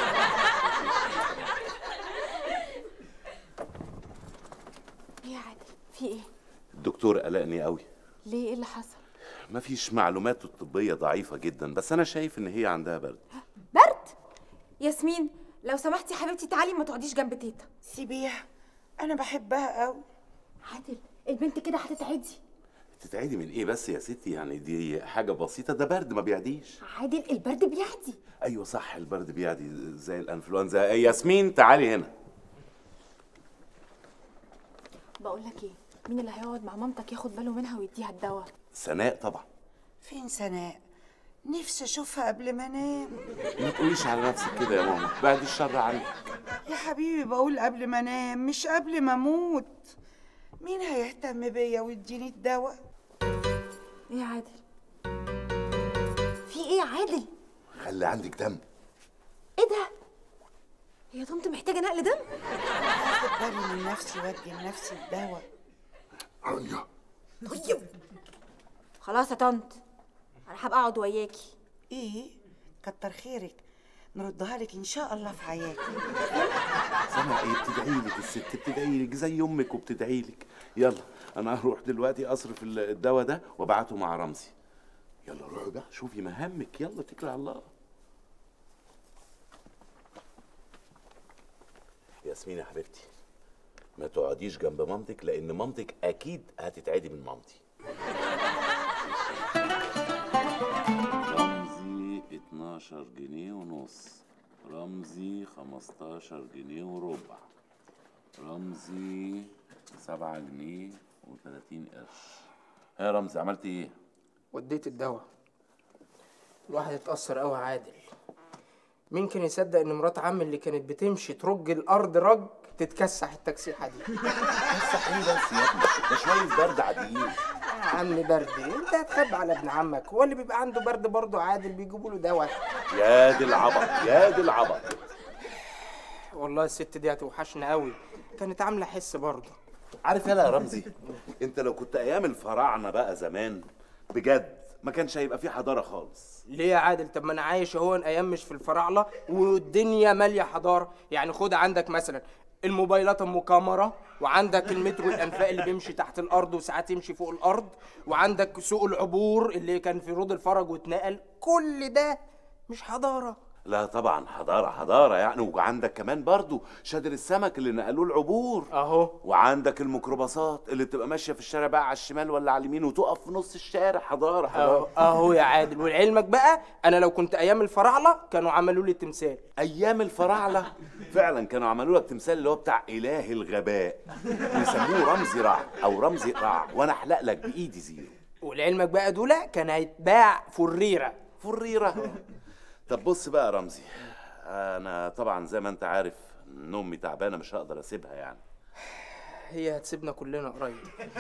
يا عادل في ايه؟ الدكتور قلقني قوي. ليه؟ ايه اللي حصل؟ مفيش، معلوماته الطبيه ضعيفه جدا، بس انا شايف ان هي عندها برد. برد؟ ياسمين لو سمحتي يا حبيبتي تعالي ما تقعديش جنب تيتا. سيبيها، انا بحبها قوي. عادل البنت كده هتتعدي. تتعدي من ايه بس يا ستي؟ يعني دي حاجه بسيطه، ده برد ما بيعديش. عادل البرد بيعدي. ايوه صح، البرد بيعدي زي الانفلونزا. ياسمين تعالي هنا. بقول لك ايه، مين اللي هيقعد مع مامتك ياخد باله منها ويديها الدواء؟ سناء طبعا. فين سناء؟ نفسي اشوفها قبل ما انام. ما تقوليش على نفسك كده يا ماما، بعد الشر عنك. يا حبيبي بقول قبل ما انام مش قبل ما اموت. مين هيهتم بيا ويديني الدواء؟ ايه يا عادل؟ في ايه يا عادل؟ خلي عندك دم. ايه ده؟ هي طنط محتاجه نقل دم؟ هاخد بالي من نفسي وادي لنفسي الدواء. رانيا طيب خلاص يا طنط، انا هبقى اقعد وياكي. ايه؟ كتر خيرك، نردها لك ان شاء الله في حياتي. سامع ايه؟ بتدعي لك الست، بتدعي لك زي امك وبتدعي لك. يلا انا هروح دلوقتي اصرف الدواء ده وابعته مع رمزي. يلا روحي بقى شوفي مهامك، يلا اتكلي على الله. ياسمين يا حبيبتي، ما تقعديش جنب مامتك لان مامتك اكيد هتتعدي من مامتي. رمزي اتناشر جنيه ونص، رمزي خمستاشر جنيه وربع، رمزي سبعة جنيه وتلاتين قرش. ها يا رمزي عملت ايه؟ وديت الدواء. الواحد اتأثر قوي عادل. مين كان يصدق ان مرات عمي اللي كانت بتمشي ترج الارض رج تتكسح التكسيحه دي؟ تكسح ايه بس يا ابني؟ ده شويه برد عاديين. يا عمي برد ايه؟ انت هتخبي على ابن عمك، هو اللي بيبقى عنده برد برضه عادل بيجيبوا له دواء. يا دي العبط يا دي العبط. والله الست دي هتوحشنا قوي، كانت عامله حس برضه. عارف يالا يا رمزي، انت لو كنت ايام الفراعنه بقى زمان بجد ما كانش هيبقى في حضاره خالص. ليه يا عادل؟ طب ما انا عايش اهو ايام مش في الفراعنه والدنيا ماليه حضاره. يعني خد عندك مثلا الموبايلات ام كاميرا، وعندك المترو الانفاق اللي بيمشي تحت الارض وساعات يمشي فوق الارض، وعندك سوق العبور اللي كان في رود الفرج واتنقل. كل ده مش حضاره؟ لا طبعا حضاره حضاره يعني. وعندك كمان برضو شادر السمك اللي نقلوه العبور اهو، وعندك الميكروباصات اللي بتبقى ماشيه في الشارع بقى على الشمال ولا على اليمين وتقف في نص الشارع. حضاره حضاره اهو, أهو يا عادل. ولعلمك بقى انا لو كنت ايام الفراعنه كانوا عملوا لي تمثال. ايام الفراعنه فعلا كانوا عملوا لك تمثال اللي هو بتاع اله الغباء، بيسموه رمزي رع او رمزي رع، وانا احلق لك بايدي زيرو. ولعلمك بقى دول كان هيتباع فريره فريره. طب بص بقى يا رمزي، انا طبعا زي ما انت عارف ان امي تعبانه مش هقدر اسيبها يعني. هي هتسيبنا كلنا قريب.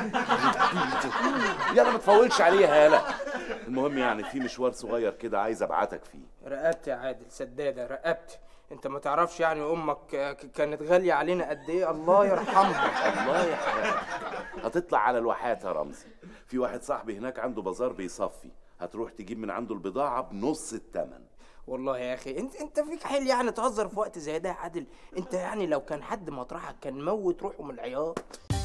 يلا ما تفولش عليها يالا. المهم يعني في مشوار صغير كده عايز ابعتك فيه. رقبتي يا عادل، سداده رقبتي. انت ما تعرفش يعني امك كانت غاليه علينا قد ايه. الله يرحمها. الله يرحمها. هتطلع على الواحات يا رمزي، في واحد صاحبي هناك عنده بازار بيصفي، هتروح تجيب من عنده البضاعه بنص الثمن. والله يا اخي انت انت فيك حيل يعني تهزر في وقت زي ده يا عادل. انت يعني لو كان حد مطرحك كان موت روحه من العياط.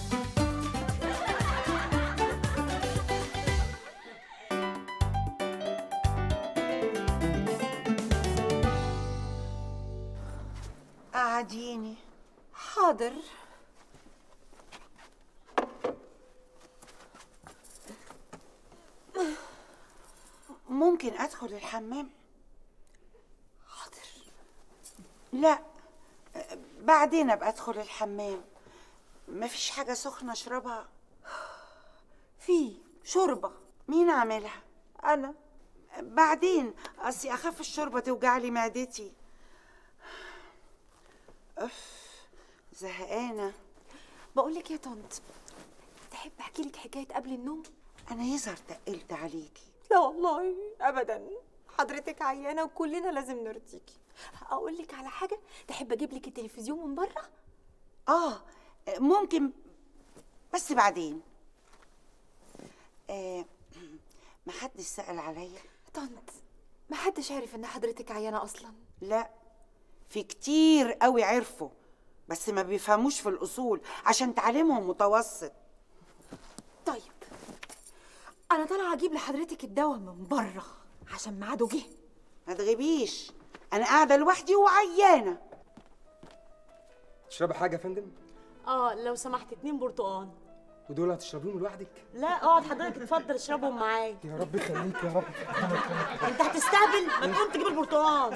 قعديني. حاضر. ممكن ادخل الحمام؟ حاضر. لا بعدين ابقى ادخل الحمام. مفيش حاجه سخنه اشربها؟ في شوربه. مين عاملها؟ انا. بعدين اصلي اخاف الشوربه توجع لي معدتي. اف زهقانه. بقول لك يا طنط، تحب احكي لك حكايه قبل النوم؟ انا يظهر تقلت عليكي. لا والله ابدا، حضرتك عيانه وكلنا لازم نرضيكي. اقول لك على حاجه، تحب اجيب لك التلفزيون من بره؟ اه ممكن، بس بعدين. آه ما حدش سأل عليا. طنط، ما حدش عارف ان حضرتك عيانه اصلا. لا، في كتير قوي عرفوا بس ما بيفهموش في الاصول عشان تعليمهم متوسط. طيب انا طالعه اجيب لحضرتك الدواء من بره عشان ميعاده جه. ما تغيبيش، انا قاعده لوحدي وعيانه. تشربي حاجه يا فندم؟ اه لو سمحت اتنين برتقال. ودول هتشربيهم لوحدك؟ لا اقعد حضرتك اتفضل اشربهم معايا. يا رب يخليك يا رب. انت هتستهبل، ما تقوم تجيب البرتقال.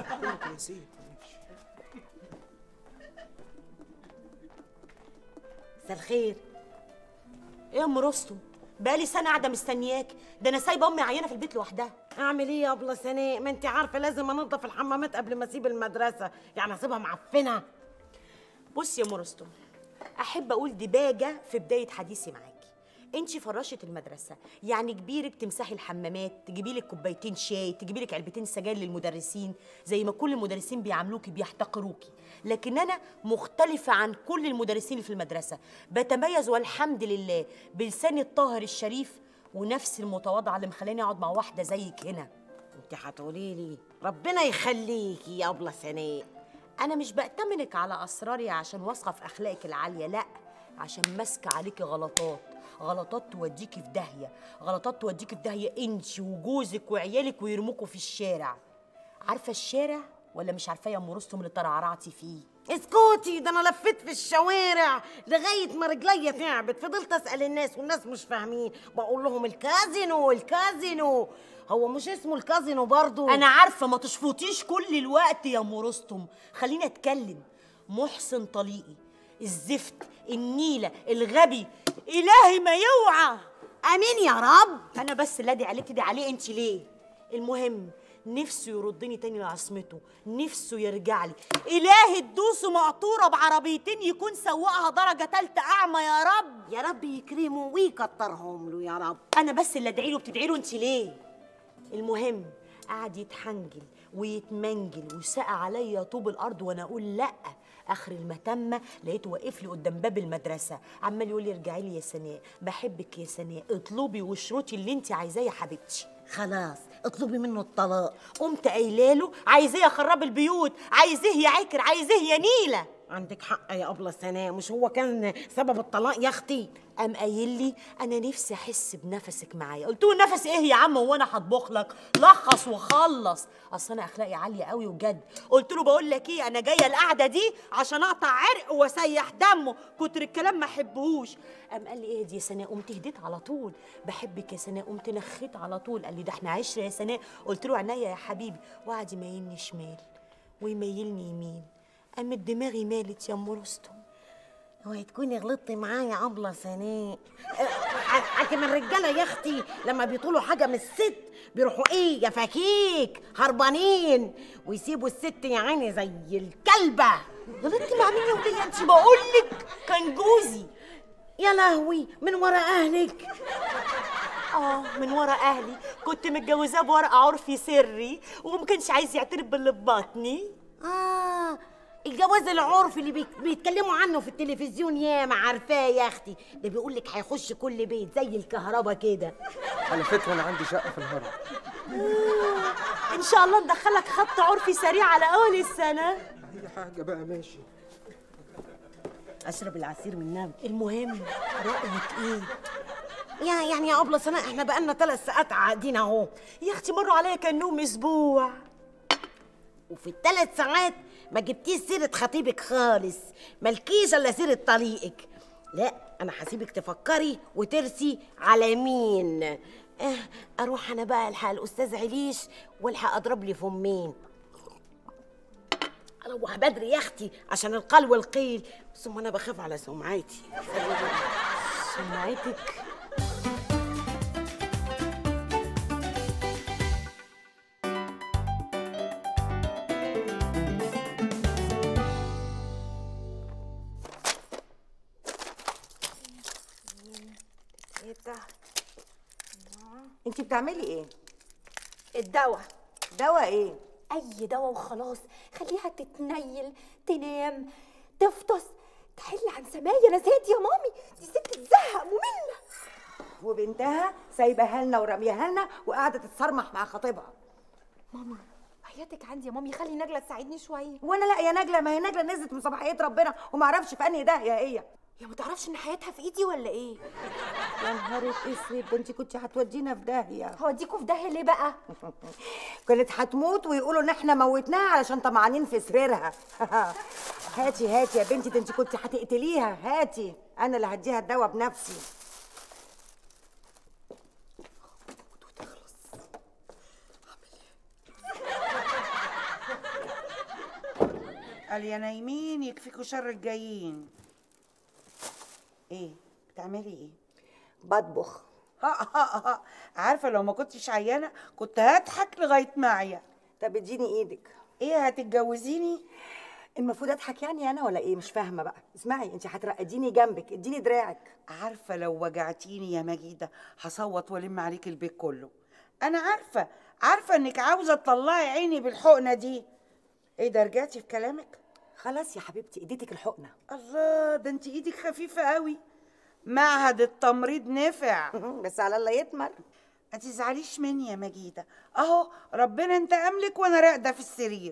مساء الخير. ايه يا ام رستم؟ بقالي سنه قاعده مستنياك، ده انا سايبه امي عيانه في البيت لوحدها. اعمل ايه يا ابله سناء؟ ما انت عارفه لازم انضف الحمامات قبل ما اسيب المدرسه، يعني اسيبها معفنه. بصي يا ام رستم، احب اقول دباجه في بدايه حديثي معاكي. انت فراشه المدرسه، يعني كبيرك تمسحي الحمامات، تجيبي لك كوبايتين شاي، تجيبي لك علبتين سجاير للمدرسين، زي ما كل المدرسين بيعاملوكي بيحتقروكي. لكن انا مختلفه عن كل المدرسين اللي في المدرسه، بتميز والحمد لله بلساني الطاهر الشريف ونفسي المتواضعه اللي مخلاني اقعد مع واحده زيك هنا. انت هتقولي لي ربنا يخليكي يا ابله سناء. انا مش بأتمنك على اسراري عشان واثقه في اخلاقك العاليه، لا، عشان ماسكه عليكي غلطات، غلطات توديكي في داهيه، غلطات توديكي في داهيه انت وجوزك وعيالك ويرموكوا في الشارع. عارفه الشارع ولا مش عارفاه يا ام رستم اللي ترعرعتي فيه؟ اسكتي، ده انا لفيت في الشوارع لغايه ما رجليا تعبت، فضلت اسال الناس والناس مش فاهمين، بقول لهم الكازينو الكازينو. هو مش اسمه الكازينو برضو؟ انا عارفه، ما تشفطيش كل الوقت يا ام رستم، خليني اتكلم. محسن طليقي الزفت النيله الغبي، الهي ما يوعى. امين يا رب. انا بس لا دي عليه تدي عليه انت ليه؟ المهم نفسه يردني تاني لعصمته، نفسه يرجع لي. الهي تدوسه مقطوره بعربيتين يكون سواقها درجه تالته اعمى يا رب. يا رب يكرمه ويكترهم له يا رب. انا بس اللي ادعي له، بتدعي له انت ليه؟ المهم قعد يتحنجل ويتمنجل وسقى عليا طوب الارض وانا اقول لا. اخر المتمه لقيته واقف لي قدام باب المدرسه عمال يقول لي ارجعي لي يا سناء، بحبك يا سناء، اطلبي واشرطي اللي انت عايزاه يا حبيبتي. خلاص اطلبي منه الطلاق. قمت قايله له عايزاه يخرب البيوت، عايزاه يا عكر، عايزاه يا نيله. عندك حق يا ابله سناء، مش هو كان سبب الطلاق يا اختي؟ قام قايل لي انا نفسي احس بنفسك معايا. قلت له نفس ايه يا عم، هو انا هطبخ لك؟ لخص وخلص، اصل انا اخلاقي عاليه قوي وجد. قلت له بقول لك ايه، انا جايه القعده دي عشان اقطع عرق واسيح دمه، كتر الكلام ما احبهوش. قام قال لي ايه دي يا سناء؟ قمت هديت على طول، بحبك يا سناء، قمت نخيت على طول. قال لي ده احنا عشره يا سناء. قلت له عينيا يا حبيبي، وقعد يميلني شمال ويميلني يمين. قامت دماغي مالت يا ام رستم. اوعي تكوني غلطتي معايا يا ابله سناء. حاكم الرجاله يا اختي لما بيطولوا حاجه من الست بيروحوا ايه يا فكيك هربانين ويسيبوا الست يا عيني زي الكلبه. غلطتي مع مين يا وليه؟ انت بقول لك كان جوزي. يا لهوي، من ورا اهلك؟ اه من ورا اهلي، كنت متجوزاه بورقه عرفي سري وما كانش عايز يعترف باللي في بطني. اه الجواز العرفي اللي بيك... بيتكلموا عنه في التلفزيون، ياما عارفاه يا اختي، ده بيقول لك هيخش كل بيت زي الكهرباء كده. على فكره انا عندي شقه في الهرم. آه. ان شاء الله ندخلك خط عرفي سريع على اول السنه. اي حاجه بقى ماشي. اشرب العصير من النبي. المهم رايك ايه؟ يا يعني يا ابله سناء احنا بقالنا ثلاث ساعات قاعدين اهو. يا اختي مروا عليا كانهم اسبوع. وفي الثلاث ساعات ما جبتيش سيره خطيبك خالص، مالكيش الا سيره طليقك. لا انا هسيبك تفكري وترسي على مين. اه اروح انا بقى الحق الاستاذ عليش والحق اضرب لي فمين. روح بدري يا اختي عشان القال والقيل، ثم انا بخاف على سمعتي. سمعتك؟ ايه ده؟ انت بتعملي ايه؟ الدواء. دواء ايه؟ اي دواء وخلاص، خليها تتنيل، تنام، تفطس، تحل عن سمايا. انا زهقت يا مامي، دي ست تزهق، ممله. وبنتها سايباها لنا ورميها لنا وقاعده تتصرمح مع خطيبها. ماما حياتك عندي يا مامي، خلي نجله تساعدني شويه. وانا لا يا نجله، ما هي نجله نزلت من صباحيه ربنا وما اعرفش في انهي داهيه هي. يا ما تعرفش ان حياتها في ايدي ولا ايه؟ يا نهار اسود، ده انت كنت هتودينا في داهيه. هوديكوا في داهيه ليه بقى؟ كانت هتموت ويقولوا ان احنا موتناها علشان طمعانين في سريرها. هاتي هاتي يا بنتي، ده انت كنت هتقتليها. هاتي انا اللي هديها الدواء بنفسي. قال يا نايمين يكفيكوا شر الجايين. ايه بتعملي ايه؟ بطبخ. ها ها ها عارفه لو ما كنتش عيانه كنت هضحك لغايه ما اعيا. طب اديني ايدك. ايه هتتجوزيني؟ المفروض اضحك يعني انا ولا ايه؟ مش فاهمه بقى. اسمعي، انت هترقديني جنبك، اديني دراعك. عارفه لو وجعتيني يا مجيده هصوت والم عليك البيت كله. انا عارفه عارفه انك عاوزه تطلعي عيني بالحقنه دي. ايه ده رجعتي في كلامك؟ خلاص يا حبيبتي اديتك الحقنه. الله، ده انت ايدك خفيفه قوي. معهد التمريض نفع. بس على الله يتمر. ما تزعليش مني يا مجيده، اهو ربنا انتقم لك وانا راقده في السرير.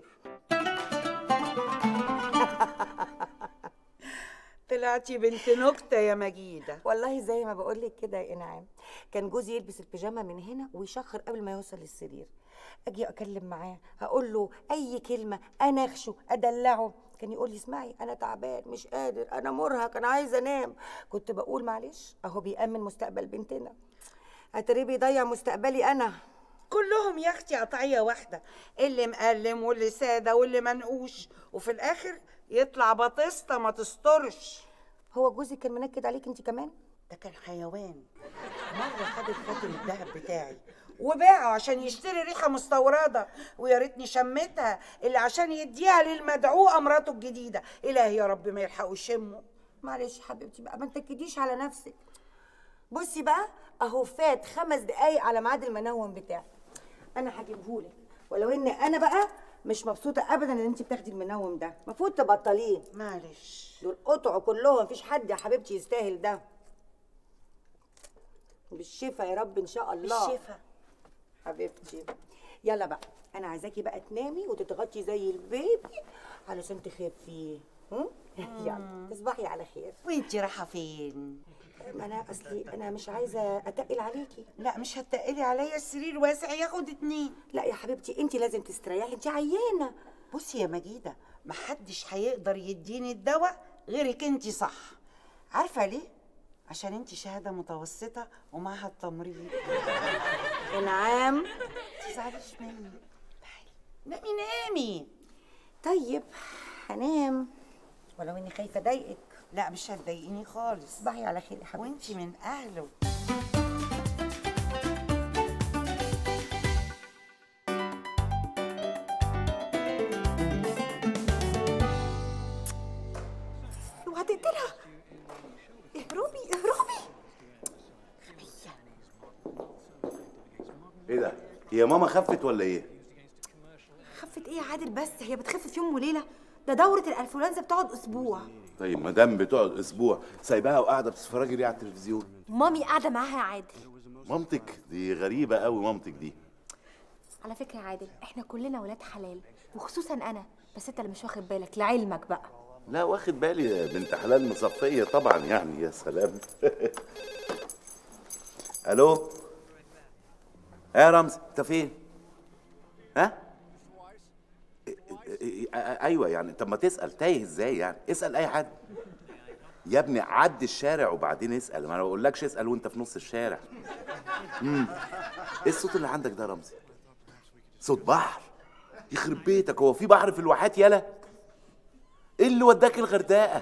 طلعتي بنت نكته يا مجيده. والله زي ما بقول لك كده يا انعام، كان جوزي يلبس البيجامه من هنا ويشخر قبل ما يوصل للسرير. اجي اكلم معاه اقول له اي كلمه، انخشه ادلعه، كان يقول لي اسمعي انا تعبان مش قادر، انا مرهق، انا عايزه انام. كنت بقول معلش اهو بيأمن مستقبل بنتنا، اتري بيضيع مستقبلي انا. كلهم يا اختي قطعيه واحده، اللي مقلم واللي ساده واللي منقوش، وفي الاخر يطلع بطسطه ما تسترش. هو جوزك كان منكد عليك انت كمان؟ ده كان حيوان. مره خد الخاتم الذهب بتاعي وباعه عشان يشتري ريحه مستورده، ويا ريتني شمتها اللي عشان يديها للمدعوقه مراته الجديده. الهي يا رب ما يلحقوا يشموا. معلش حبيبتي بقى، ما تنكديش على نفسك. بصي بقى اهو فات خمس دقايق على ميعاد المنوم بتاعي، انا هجيبهولك. ولو ان انا بقى مش مبسوطه ابدا ان انت بتاخدي المنوم ده، المفروض تبطليه. معلش دول قطعوا كلهم، مفيش حد يا حبيبتي يستاهل ده. بالشفا يا رب ان شاء الله. بالشفا حبيبتي. يلا بقى انا عايزاكي بقى تنامي وتتغطي زي البيبي علشان تخفي. يلا تصبحي على خير. وانتي رايحه فين؟ ما انا اصلي انا مش عايزه اتقل عليكي. لا مش هتقلي عليا، السرير واسع ياخد اتنين. لا يا حبيبتي انت لازم تستريحي، انت عيانه. بصي يا مجيده، محدش هيقدر يديني الدواء غيرك انتي، صح؟ عارفه ليه؟ عشان انتي شهاده متوسطه ومعهد تمريض. انعام ما تزعليش مني. نامي نامي. طيب هنام، ولو اني خايفه اضايقك. لا مش هتضايقيني خالص. تصبحي على خير يا حبيبتي. وانتي من اهله. وهتقتلها. اهربي اهربي. ايه ده؟ هي ماما خفت ولا ايه؟ خفت ايه يا عادل بس؟ هي بتخف في يوم وليله؟ ده دورة الانفلونزا بتقعد اسبوع. طيب ما دام بتقعد اسبوع سايباها وقاعده بتتفرجي ليه على التلفزيون؟ مامي قاعده معاها يا عادل. مامتك دي غريبه قوي، مامتك دي. على فكره يا عادل احنا كلنا ولاد حلال، وخصوصا انا، بس انت اللي مش واخد بالك لعلمك بقى. لا واخد بالي يا بنت حلال مصفيه طبعا يعني. يا سلام. الو يا رمزي انت فين؟ ها؟ ايوه يعني. طب ما تسال، تايه ازاي يعني؟ اسال اي حد يا ابني. عدي الشارع وبعدين اسال، ما انا بقولكش اسال وانت في نص الشارع. امم ايه الصوت اللي عندك ده يا رمزي؟ صوت بحر؟ يخرب بيتك، هو في بحر في الواحات يالا؟ ايه اللي وداك الغردقه؟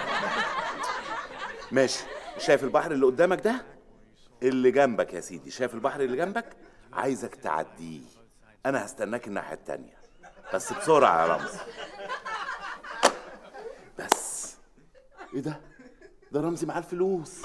ماشي، شايف البحر اللي قدامك ده؟ اللي جنبك يا سيدي، شايف البحر اللي جنبك؟ عايزك تعديه، انا هستناك الناحيه التانيه، بس بسرعه يا رمزي. بس ايه ده؟ ده رمزي معاه الفلوس.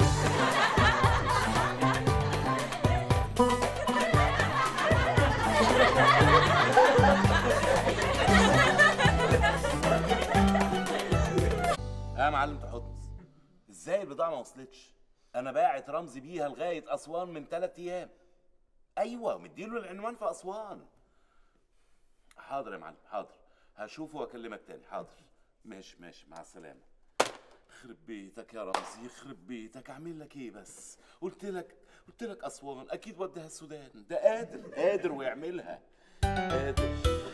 يا معلم تحطس، ازاي البضاعه ما وصلتش؟ انا باعت رمزي بيها لغايه اسوان من ثلاث ايام. ايوه مديله العنوان في اسوان. حاضر يا معلم، حاضر، هشوفه واكلمك تاني. حاضر، ماشي ماشي، مع السلامه. يخرب بيتك يا رمزي، يخرب بيتك، اعمل لك ايه بس؟ قلت لك قلت لك اسوان، اكيد وديها السودان. ده قادر قادر ويعملها، قادر.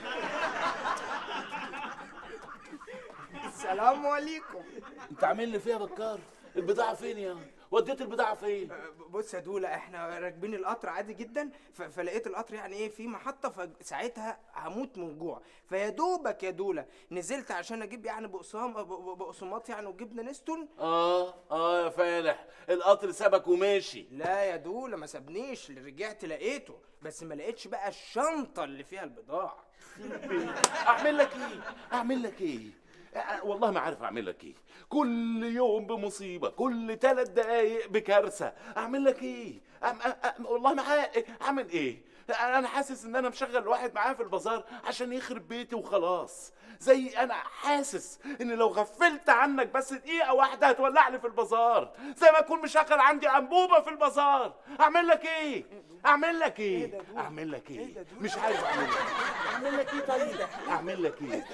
السلام عليكم. انت عامل لي فيها بكار؟ البضاعه فين يا؟ وديت البضاعه فين؟ بص يا دولا، احنا راكبين القطر عادي جدا، فلقيت القطر يعني ايه في محطه، فساعتها هموت من الجوع، فيا دوبك يا دولا نزلت عشان اجيب يعني بقسام بقسماط يعني وجبنه نستون. اه اه يا فالح، القطر سابك وماشي. لا يا دولا ما سابنيش، اللي رجعت لقيته، بس ما لقيتش بقى الشنطه اللي فيها البضاعه. اعمل لك ايه؟ اعمل لك ايه؟ والله ما عارف اعمل لك ايه، كل يوم بمصيبه، كل ثلاث دقايق بكارثه. اعمل لك ايه؟ أم أم والله ما عارف اعمل ايه. انا حاسس ان انا مشغل واحد معايا في البازار عشان يخرب بيتي وخلاص. زي انا حاسس ان لو غفلت عنك بس دقيقه واحده هتولع لي في البازار، زي ما اكون مشغل عندي انبوبه في البازار. اعمل لك ايه؟ اعمل لك ايه؟ اعمل لك ايه؟ مش عارف اعمل لك ايه. اعمل لك ايه طيب؟ اعمل لك ايه؟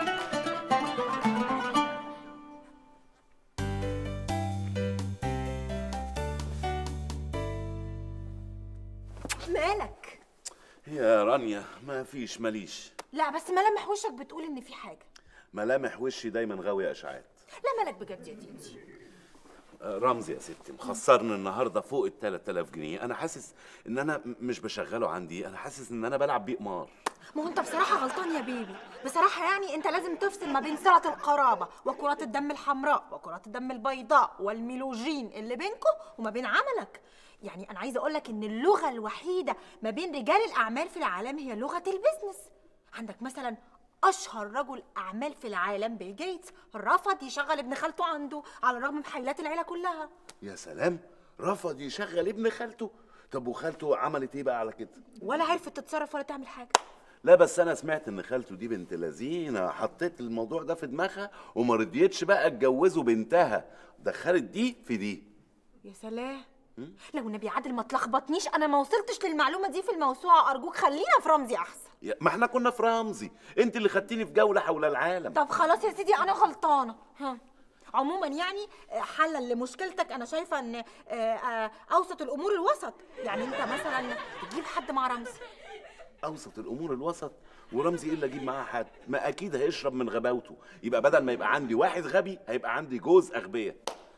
مالك؟ يا رانيا ما فيش، ماليش. لا بس ملامح وشك بتقول ان في حاجه. ملامح وشي دايما غاويه اشاعات. لا مالك بجد يا ديدي؟ رمزي يا ستي مخسرني النهارده فوق ال ثلاث آلاف جنيه. انا حاسس ان انا مش بشغله عندي، انا حاسس ان انا بلعب بيه قمار. ما هو انت بصراحه غلطان يا بيبي، بصراحه يعني انت لازم تفصل ما بين صله القرابه وكرات الدم الحمراء وكرات الدم البيضاء والميلوجين اللي بينكم وما بين عملك. يعني انا عايزه اقول لك ان اللغه الوحيده ما بين رجال الاعمال في العالم هي لغه البيزنس. عندك مثلا اشهر رجل اعمال في العالم بيل جيتس رفض يشغل ابن خالته عنده على الرغم من حيلات العيله كلها. يا سلام، رفض يشغل ابن خالته؟ طب وخالته عملت ايه بقى على كده؟ ولا عرفت تتصرف ولا تعمل حاجه. لا بس انا سمعت ان خالته دي بنت لذينه، حطيت الموضوع ده في دماغها وما رضيتش بقى اتجوزه بنتها، دخلت دي في دي. يا سلام، لو النبي عادل ما تلخبطنيش، انا ما وصلتش للمعلومه دي في الموسوعه، ارجوك خلينا في رمزي احسن. ما احنا كنا في رمزي، انت اللي خدتيني في جوله حول العالم. طب خلاص يا سيدي انا غلطانه. ها عموما يعني حلا لمشكلتك انا شايفه ان اوسط الامور الوسط. يعني انت مثلا تجيب حد مع رمزي. اوسط الامور الوسط؟ ورمزي ايه اللي اجيب معاه حد؟ ما اكيد هيشرب من غباوته، يبقى بدل ما يبقى عندي واحد غبي هيبقى عندي جوز اغبياء.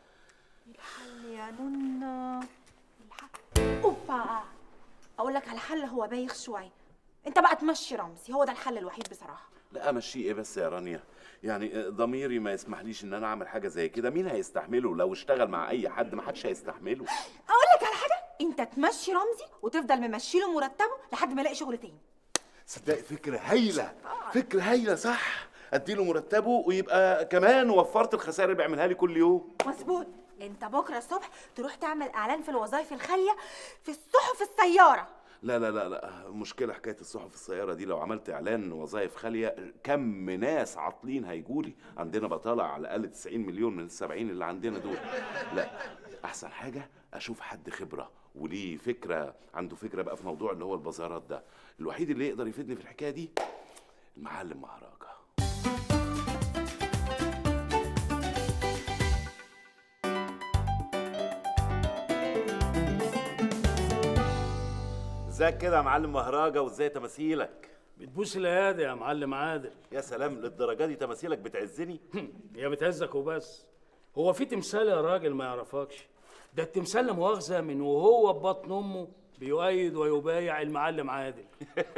الحل يا نونا الحل. اوبا، اقول لك على حل هو بايخ شويه، انت بقى تمشي رمزي، هو ده الحل الوحيد بصراحه. لا امشيه ايه بس يا رانيا؟ يعني ضميري ما يسمحليش ان انا اعمل حاجه زي كده. مين هيستحمله؟ لو اشتغل مع اي حد ما حدش هيستحمله. اقول لك على حاجه، انت تمشي رمزي وتفضل ممشي له مرتبه لحد ما يلاقي شغل تاني. صدقي فكره هايله، فكره هايله صح. اديله مرتبه ويبقى كمان وفرت الخسائر اللي بيعملها لي كل يوم. مظبوط. انت بكره الصبح تروح تعمل اعلان في الوظائف الخاليه في الصحف السياره. لا لا لا لا، مشكله حكايه الصحف السياره دي. لو عملت اعلان وظائف خاليه كم ناس عاطلين هيجولي. عندنا بطاله على الاقل تسعين مليون من السبعين اللي عندنا دول. لا، احسن حاجه اشوف حد خبره وليه فكره، عنده فكره بقى في موضوع اللي هو البازارات ده. الوحيد اللي يقدر يفيدني في الحكايه دي المعلم مهرجة. ازيك كده يا معلم مهرجة، وازاي تماثيلك؟ بتبوس الايادي يا معلم عادل. يا سلام، للدرجه دي تماثيلك بتعزني؟ يا بتعزك وبس. هو في تمثال يا راجل ما يعرفكش؟ ده التمثال لا مؤاخذه من وهو في بطن امه بيؤيد ويبايع المعلم عادل.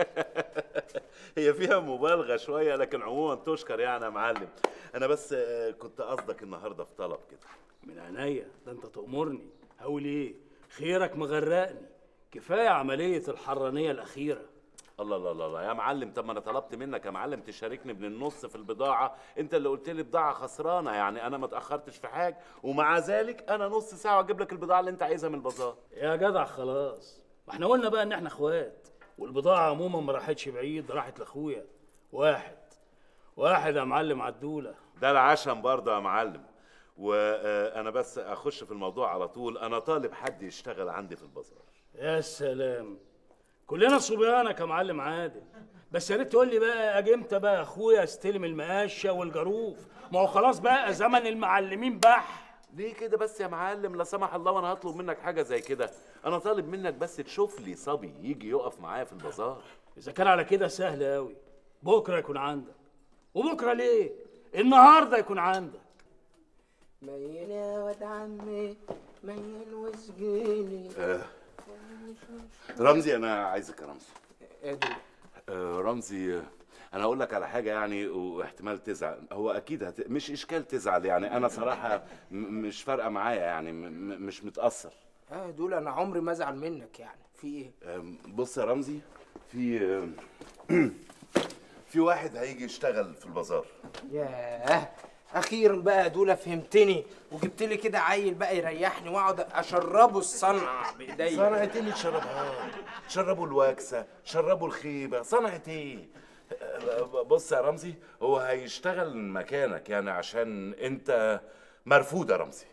هي فيها مبالغه شويه لكن عموما تشكر يعني يا معلم. انا بس آه، كنت قصدك النهارده في طلب كده. من عينيا، ده انت تأمرني. هقول ايه؟ خيرك مغرقني. كفايه عمليه الحرانيه الاخيره. الله الله الله الله يا معلم، طب ما انا طلبت منك يا معلم تشاركني من النص في البضاعه، انت اللي قلت لي بضاعه خسرانه، يعني انا ما اتاخرتش في حاجه، ومع ذلك انا نص ساعه واجيب لك البضاعه اللي انت عايزها من البازار. يا جدع خلاص، ما احنا قلنا بقى ان احنا اخوات، والبضاعه عموما ما راحتش بعيد، راحت لاخويا. واحد واحد يا معلم عدوله. ده العشم برضه يا معلم. وانا بس اخش في الموضوع على طول، انا طالب حد يشتغل عندي في البازار. يا سلام، كلنا صبيانك يا معلم عادل، بس يا ريت تقول لي بقى اجي امتى بقى اخويا استلم المقاشه والجاروف؟ ما هو خلاص بقى زمن المعلمين بح. ليه كده بس يا معلم؟ لا سمح الله وانا هطلب منك حاجه زي كده. انا طالب منك بس تشوف لي صبي يجي يقف معايا في البازار. اذا كان على كده سهل قوي، بكره يكون عندك. وبكره ليه؟ النهارده يكون عندك. ميل يا واد عمي ميل وسجيني. آه. رمزي انا عايزك يا رمزي. ايه دول؟ آه رمزي، انا هقول لك على حاجه يعني واحتمال تزعل، هو اكيد هت... مش اشكال تزعل، يعني انا صراحه م... مش فارقه معايا، يعني م... م- مش متاثر. اه دول انا عمري ما ازعل منك، يعني في ايه؟ آه بص يا رمزي، في آه في واحد هيجي يشتغل في البازار. ياه اخيرا بقى دول فهمتني، وجبت لي كده عيل بقى يريحني واقعد اشربه الصنعه بايديا. صنعة ايه اللي تشربها؟ شربوا الواكسه، شربوا الخيبه، صنعة ايه؟ بص يا رمزي، هو هيشتغل مكانك يعني عشان انت مرفوض يا رمزي.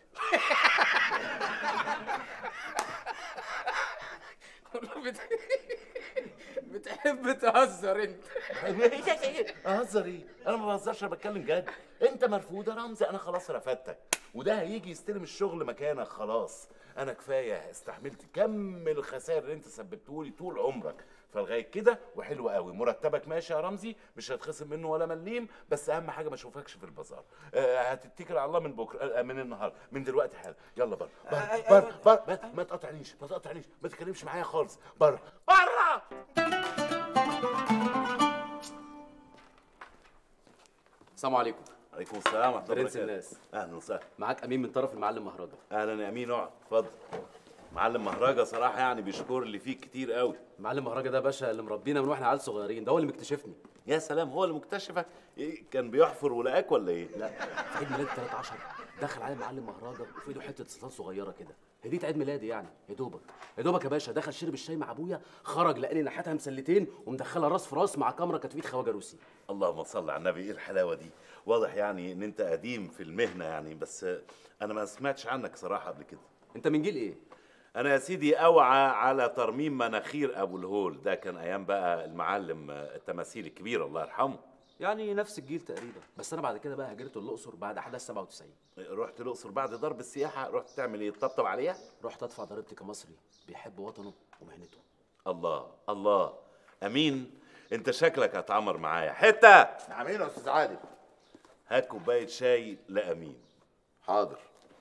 بتحب تهزر انت. اهزر ايه؟ انا ما بهزرش، انا بتكلم جد. انت مرفوض يا رمزي، انا خلاص رفدتك، وده هيجي يستلم الشغل مكانك خلاص. انا كفايه استحملت كم الخسائر اللي انت سببته لي طول عمرك، فلغايه كده وحلو قوي. مرتبك ماشي يا رمزي، مش هتخصم منه ولا مليم، بس اهم حاجه ما اشوفكش في البازار. أه هتتكل على الله من بكره، أه من النهارده، من دلوقتي حالا. يلا بره بره بره بره، ما- ما تقاطعنيش ما تقاطعنيش ما تتكلمش معايا خالص. بره بره. السلام عليكم. عليكم السلام ورحمه الله برنس وبركاته. الناس. اهلا وسهلا. معاك امين من طرف المعلم مهرجة. اهلا يا امين، اقعد اتفضل. معلم مهرجة صراحه يعني بيشكر اللي فيك كتير قوي. المعلم مهرجة ده باشا اللي مربينا من واحنا عيال صغيرين، ده هو اللي مكتشفني. يا سلام، هو اللي مكتشفك؟ إيه كان بيحفر ولقاك ولا ايه؟ لا، في عيد ميلادي ثلاثة عشر دخل علي المعلم مهرجة وفي ايده حته صلصال صغيره كده، هديه عيد ميلادي يعني. يا دوبك يا دوبك يا باشا، دخل شرب الشاي مع ابويا، خرج لقاني ناحيتها مسلتين ومدخلها راس في راس مع كاميرا كانت في ايد خواجه روسي. اللهم صل على النبي، ايه الحلاوه دي؟ واضح يعني ان انت قديم في المهنه يعني، بس انا ما سمعتش عنك صراحه قبل كده. انت من جيل ايه؟ انا يا سيدي اوعى على ترميم مناخير ابو الهول، ده كان ايام بقى المعلم التماثيل الكبير الله يرحمه. يعني نفس الجيل تقريبا، بس انا بعد كده بقى هاجرت الاقصر بعد احداث سبعة وتسعين. رحت الاقصر بعد ضرب السياحه، رحت تعمل ايه؟ تطبطب عليها؟ رحت ادفع ضريبتي كمصري بيحب وطنه ومهنته. الله الله، امين انت شكلك هتعمر معايا حته. نعمين يا استاذ عادل. هات كوبايه شاي لامين. حاضر.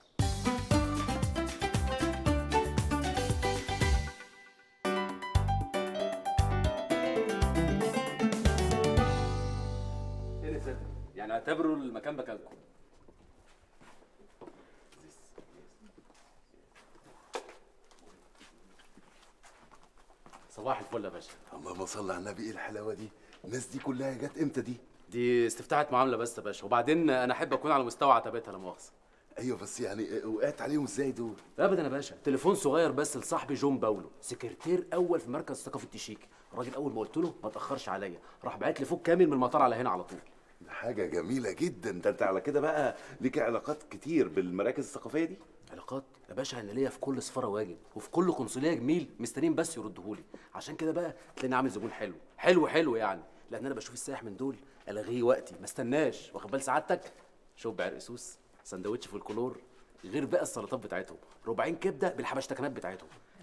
يعني اعتبروا المكان مكانكم. صباح الفل يا باشا. اللهم صل على النبي، ايه الحلاوه دي؟ الناس دي كلها جت امتى دي؟ دي استفتاحة معاملة بس يا باشا، وبعدين انا احب اكون على مستوى عتبتها لا مؤاخذة. ايوه بس يعني وقعت عليهم ازاي دول؟ ابدا يا باشا، تليفون صغير بس لصاحبي جون باولو، سكرتير اول في مركز ثقافه تشيكي. الراجل اول ما قلت له ما تاخرش عليا، راح باعت لي فوق كامل من المطار على هنا على طول. حاجه جميله جدا. ده انت على كده بقى ليك علاقات كتير بالمراكز الثقافيه دي؟ علاقات يا باشا، انا ليا في كل سفاره واجب وفي كل قنصليه جميل، مستنيين بس يردهولي. عشان كده بقى تلاقيني عامل زبون حلو حلو حلو يعني، لان انا بشوف السائح من دول الغيه وقتي ما استناش. واخد بال سعادتك؟ شوف بعرق سوس، سندوتش في الكلور، غير بقى السلطات بتاعتهم، ربعين كبده بالحبشتكنات بتاعتهم.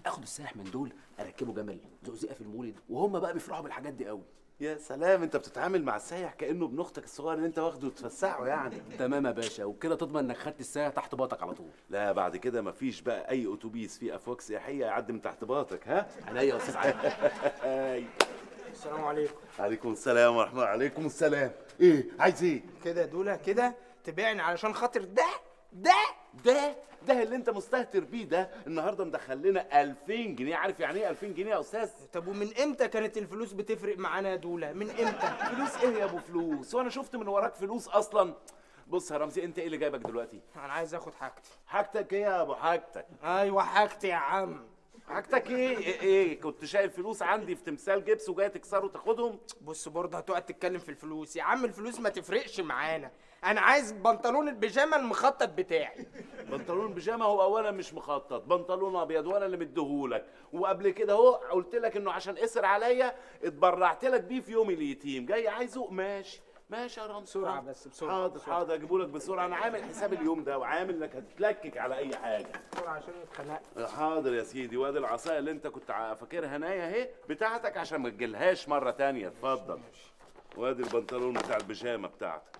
اخد السائح من دول اركبه جمل زقزقه في المولد، وهم بقى بيفرحوا بالحاجات دي قوي. يا سلام، انت بتتعامل مع السايح كانه ابن اختك الصغير اللي انت واخده وتفسحه يعني. تمام يا باشا، وكده تضمن انك خدت السائح تحت باطك على طول. لا بعد كده مفيش بقى اي اتوبيس فيه افواج سياحيه يعدي من تحت باطك. ها عينيا يا استاذ علي. السلام عليكم. عليكم السلام ورحمه الله. عليكم السلام. ايه عايز ايه كده دول كده تبيعني علشان خاطر ده ده ده ده اللي انت مستهتر بيه ده النهارده مدخل لنا ألفين جنيه. عارف يعني ايه ألفين جنيه يا استاذ؟ طب ومن امتى كانت الفلوس بتفرق معانا يا دوله؟ من امتى؟ فلوس ايه يا ابو فلوس؟ وانا شفت من وراك فلوس اصلا؟ بص يا رمزي، انت ايه اللي جايبك دلوقتي؟ انا عايز اخد حاجتي. حاجتك ايه يا ابو حاجتك؟ ايوه حاجتي يا عم. حاجتك ايه؟ ايه, إيه؟ كنت شايل فلوس عندي في تمثال جبس وجاي تكسره وتاخدهم؟ بص برضه هتقعد تتكلم في الفلوس يا عم، الفلوس ما تفرقش معانا. انا عايز بنطلون البيجامه المخطط بتاعي. بنطلون البيجامه هو اولا مش مخطط، بنطلون ابيض وانا اللي مديهولك، وقبل كده اهو قلت لك انه عشان قصر عليا اتبرعت لك بيه في يوم اليتيم. جاي عايزه؟ ماشي ماشي يا رمزي بسرعه بس بسرعه. حاضر حاضر اجيبه لك بسرعه. انا عامل حساب اليوم ده وعامل انك هتتلكك على اي حاجه. بسرعه عشان اتخنقت. حاضر يا سيدي. وادي العصايه اللي انت كنت فاكرها نايه اهي بتاعتك عشان ما تجيلهاش مره تانية. اتفضل. وادي البنطلون بتاع البيجامه بتاعتك.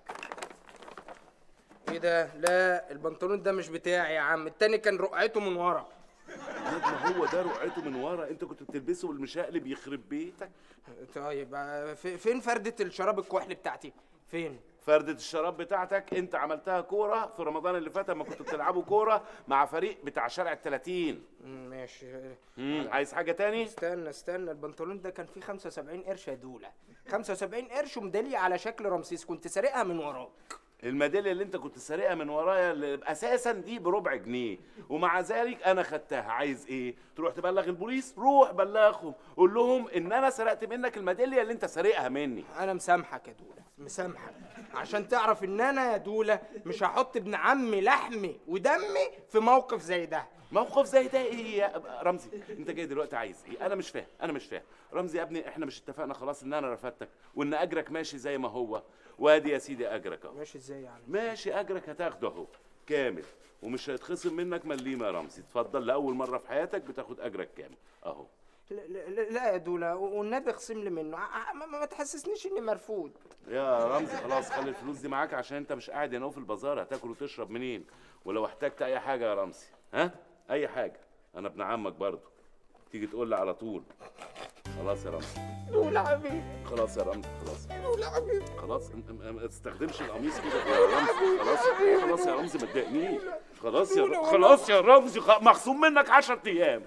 ايه ده؟ لا البنطلون ده مش بتاعي يا عم، التاني كان رقعته من ورا. ما هو ده رقعته من ورا، انت كنت بتلبسه بالمشقلب يخرب بيتك. طيب فين فردة الشراب الكحل بتاعتي؟ فين؟ فردة الشراب بتاعتك انت عملتها كورة في رمضان اللي فات لما كنتوا بتلعبوا كورة مع فريق بتاع شارع التلاتين. ماشي. امم عايز حاجة تاني؟ استنى استنى، البنطلون ده كان فيه خمسة وسبعين قرش يا دولة. خمسة وسبعين قرش وميدالية على شكل رمسيس كنت سارقها من وراك. الميداليه اللي انت كنت سارقها من ورايا اللي اساسا دي بربع جنيه، ومع ذلك انا خدتها. عايز ايه؟ تروح تبلغ البوليس؟ روح بلغهم، قول لهم ان انا سرقت منك الميداليه اللي انت سارقها مني. انا مسامحك يا دوله، مسامحك، عشان تعرف ان انا يا دوله مش هحط ابن عمي لحمي ودمي في موقف زي ده. موقف زي ده ايه يا رمزي؟ انت جاي دلوقتي عايز ايه؟ انا مش فاهم، انا مش فاهم. رمزي يا ابني، احنا مش اتفقنا خلاص ان انا رفدتك وان اجرك ماشي زي ما هو؟ وادي يا سيدي اجرك اهو. ماشي ازاي يعني؟ ماشي، اجرك هتاخده اهو كامل ومش هيتخصم منك مليمه يا رمزي. اتفضل، لاول مره في حياتك بتاخد اجرك كامل اهو. لا, لا, لا يا دوله، والنبي اخصم لي منه، ما, ما تحسسنيش اني مرفوض. يا رمزي خلاص، خلي الفلوس دي معاك عشان انت مش قاعد هنا في البازار، هتاكل وتشرب منين؟ ولو احتجت اي حاجه يا رمزي، ها اي حاجه، انا ابن عمك برضه، تيجي تقول لي على طول. خلاص يا رمزي. دوله حبيبي. خلاص يا رمزي خلاص. دوله حبيبي. خلاص ما تستخدمش القميص كده يا رمزي. خلاص خلاص يا رمزي، ما تضايقنيش. خلاص يا رمزي، خلاص يا رمزي، مخصوم منك عشرة ايام.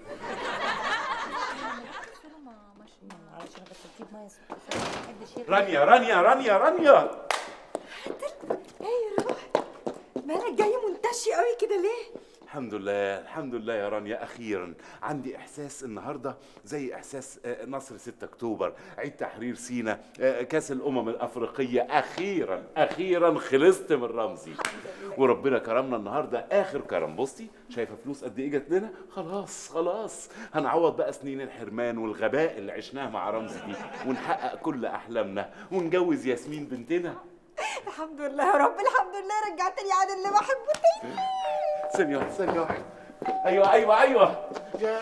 رانيا رانيا رانيا رانيا. ايه يا روح، مالك جاي منتشي قوي كده ليه؟ الحمد لله الحمد لله يا رانيا، اخيرا عندي احساس النهارده زي احساس نصر ستة اكتوبر، عيد تحرير سيناء، كاس الامم الافريقيه. اخيرا اخيرا خلصت من رمزي وربنا كرمنا النهارده اخر كرم. بصي شايفه فلوس قد ايه جت لنا؟ خلاص خلاص هنعوض بقى سنين الحرمان والغباء اللي عشناه مع رمزي دي، ونحقق كل احلامنا ونجوز ياسمين بنتنا. الحمد لله يا رب، الحمد لله رجعت لي عاد اللي بحبه تاني. ثانية واحدة ثانية واحدة. أيوه أيوه أيوه. يا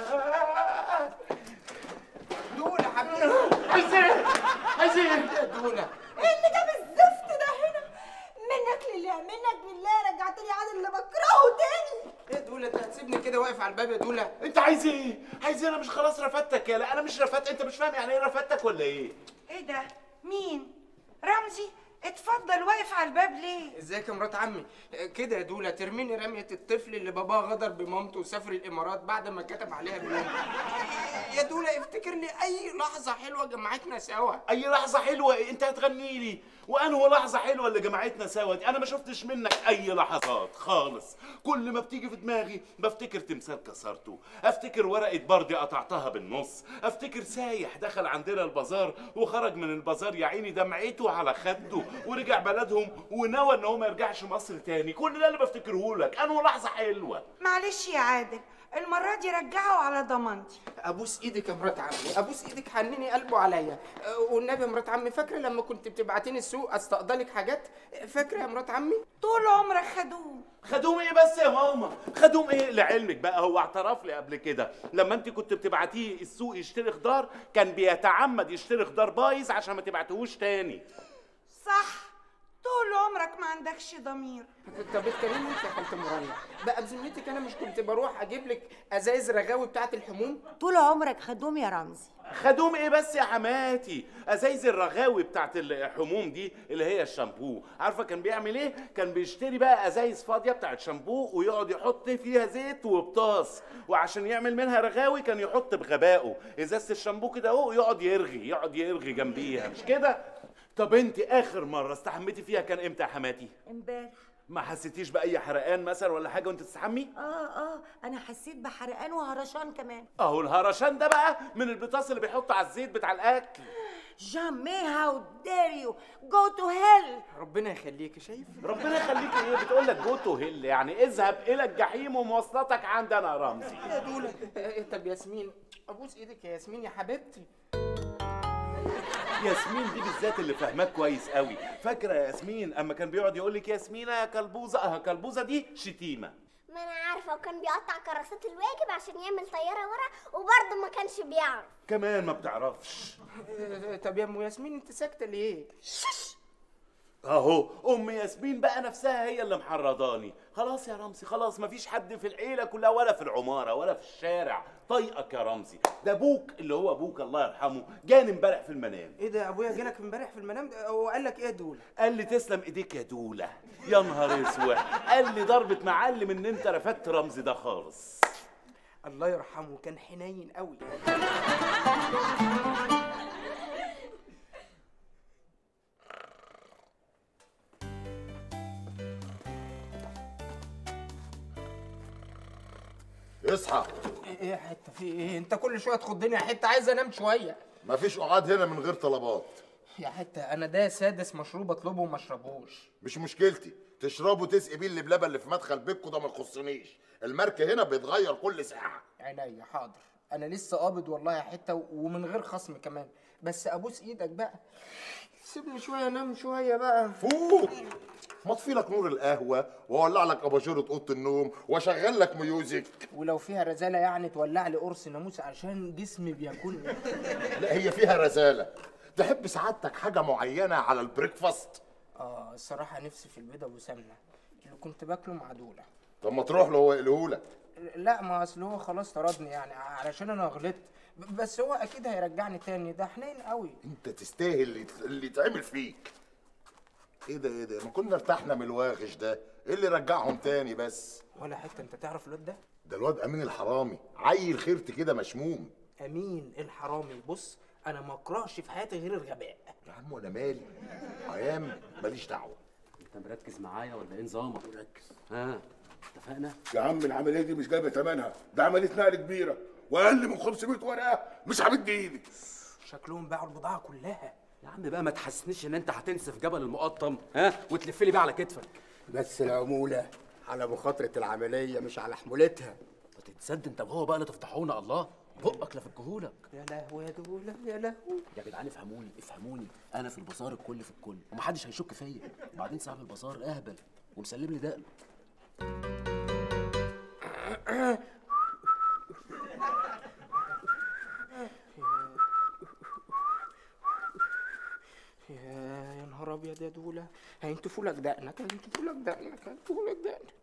دولة حبيبي. عايز إيه؟ عايز إيه؟ يا دولة. إيه اللي جاب الزفت ده هنا؟ منك لله منك لله رجعت لي عاد اللي بكرهه تاني. إيه يا دولة، أنت هتسيبني كده واقف على الباب يا دولة؟ أنت عايز إيه؟ عايز إيه؟ أنا مش خلاص رفدتك يا لا، أنا مش رفدت، أنت مش فاهم يعني إيه رفدتك ولا إيه؟ إيه ده؟ مين؟ رمزي؟ اتفضل، واقف على الباب ليه؟ ازيك يا مرات عمي؟ كده يا دوله ترميني رميه الطفل اللي باباه غدر بمامته وسافر الامارات بعد ما كتب عليها بيوم. يا دوله افتكر لي اي لحظه حلوه جمعتنا سوا. اي لحظه حلوه؟ انت هتغني لي وانه لحظه حلوه اللي جمعتنا سوا دي؟ انا ما شفتش منك اي لحظات خالص. كل ما بتيجي في دماغي بفتكر تمثال كسرته، افتكر ورقه بردي قطعتها بالنص، افتكر سايح دخل عندنا البازار وخرج من البازار يا عيني دمعته على خده ورجع بلدهم ونوى ان هو ما يرجعش مصر تاني. كل ده اللي بفتكره لك. انه لحظه حلوه. معلش يا عادل، المرة دي رجعه على ضمانتي. ابوس ايدك يا مرات عمي، ابوس ايدك، حنني قلبه عليا. والنبي يا مرات عمي، فاكره لما كنت بتبعتيني السوق استقضلك حاجات؟ فاكره يا مرات عمي؟ طول عمرك خدوم. خدوم ايه بس يا ماما؟ خدوم ايه؟ لعلمك بقى هو اعترف لي قبل كده لما انت كنت بتبعتيه السوق يشتري خضار كان بيتعمد يشتري خضار بايظ عشان ما تبعتهوش تاني. صح، طول عمرك ما عندكش ضمير. طب اتكلمي انت يا خالة مريم بقى، بذمتك انا مش كنت بروح اجيب لك ازايز رغاوي بتاعت الحموم؟ طول عمرك خدوم يا رمزي. خدوم ايه بس يا حماتي؟ ازايز الرغاوي بتاعت الحموم دي اللي هي الشامبو، عارفه كان بيعمل ايه؟ كان بيشتري بقى ازايز فاضيه بتاعت شامبو ويقعد يحط فيها زيت وبطاس، وعشان يعمل منها رغاوي كان يحط بغبائه ازازه الشامبو كده اهو يقعد يرغي يقعد يرغي جنبيها، مش كده؟ طب انت اخر مره استحميتي فيها كان امتى يا حماتي؟ امبارح. ما حسيتيش باي حرقان مثلا ولا حاجه وانت تستحمي؟ اه اه انا حسيت بحرقان وهرشان كمان. اهو الهرشان ده بقى من البطاس اللي بيحطوا على الزيت بتاع الاكل. جامي هاو دير يو جو تو هيل. ربنا يخليكي. شايف؟ ربنا يخليكي ايه؟ بتقول لك جو تو هيل يعني اذهب الى الجحيم ومواصلاتك عندنا يا رمزي. يا دولة. طب ياسمين ابوس ايدك يا ياسمين يا حبيبتي. ياسمين دي بالذات اللي فاهماك كويس قوي. فاكره يا ياسمين اما كان بيقعد يقول لك ياسمينه يا كلبوزه؟ اه كلبوزه دي شتيمه. ما انا عارفه، وكان بيقطع كراسات الواجب عشان يعمل طياره ورا، وبرضه ما كانش بيعرف. كمان ما بتعرفش. طب يا ام ياسمين انت ساكته ليه؟ اهو ام ياسمين بقى نفسها هي اللي محرضاني. خلاص يا رمزي خلاص، مفيش حد في العيله كلها ولا في العماره ولا في الشارع طايقك يا رمزي. ده ابوك اللي هو ابوك الله يرحمه جاني امبارح في المنام. ايه ده ابويا جالك امبارح في المنام؟ هو قال لك ايه يا دوله؟ قال لي تسلم ايديك يا دوله. يا نهار اسود، قال لي ضربه معلم ان انت رفدت رمزي ده خالص. الله يرحمه كان حنين قوي. اصحى. ايه يا حته في ايه؟ انت كل شويه تخضني يا حته، عايز انام شويه. مفيش قعاد هنا من غير طلبات. يا حته انا ده سادس مشروب اطلبه وما اشربوش. مش مشكلتي، تشربه تسقي بيه اللبلبه اللي في مدخل بيتكم ده ما يخصنيش، الماركه هنا بيتغير كل ساعه. عينيا حاضر، انا لسه قابض والله يا حته ومن غير خصم كمان، بس ابوس ايدك بقى سيبني شويه انام شويه بقى. فوق، ما اطفي لك نور القهوه واولع لك اباجوره اوضه النوم واشغل لك ميوزك. ولو فيها رزاله يعني تولع لي قرص ناموس عشان جسمي بياكلني. لا هي فيها رزاله. تحب سعادتك حاجه معينه على البريكفاست؟ اه الصراحه نفسي في البيضه وسمنه اللي كنت باكله مع دوله. طب ما تروح له هو يقلهولك. لا ما اصل هو خلاص طردني يعني علشان انا غلطت، بس هو اكيد هيرجعني تاني، ده حنين قوي. انت تستاهل اللي اللي يتعمل فيك. ايه ده ايه ده؟ ما كنا ارتحنا من الواغش ده، ايه اللي رجعهم تاني بس؟ ولا حته انت تعرف الواد ده؟ ده الواد امين الحرامي، عيل خيرت كده مشموم. امين الحرامي؟ بص انا ما اقراش في حياتي غير الغباء. يا عم وانا مالي؟ ايام ماليش دعوه. انت مركز معايا ولا ايه نظامك؟ مركز. ها اتفقنا؟ يا عم العمليه دي مش جايبه ثمنها، ده عمليه نقل كبيره واقل من خمسمية ورقه مش همد ايدي. شكلهم باعوا البضاعه كلها. يا عم بقى ما تحسسنيش ان انت هتنسف جبل المقطم ها وتلف لي بيه على كتفك. بس العموله على مخاطره العمليه مش على حمولتها. ما تتصدق انت وهو بقى اللي تفضحونا. الله بقك لا فكهولك. يا لهوي يا دوله يا لهوي. يا جدعان افهموني افهموني، انا في البازار الكل في الكل ومحدش هيشك فيا. وبعدين صاحب البازار اهبل ومسلم لي دقنه. يا يا نهار ابيض يا دوله، هينتفوا لك دقنك هينتفوا لك دقنك هينتفوا لك دقنك.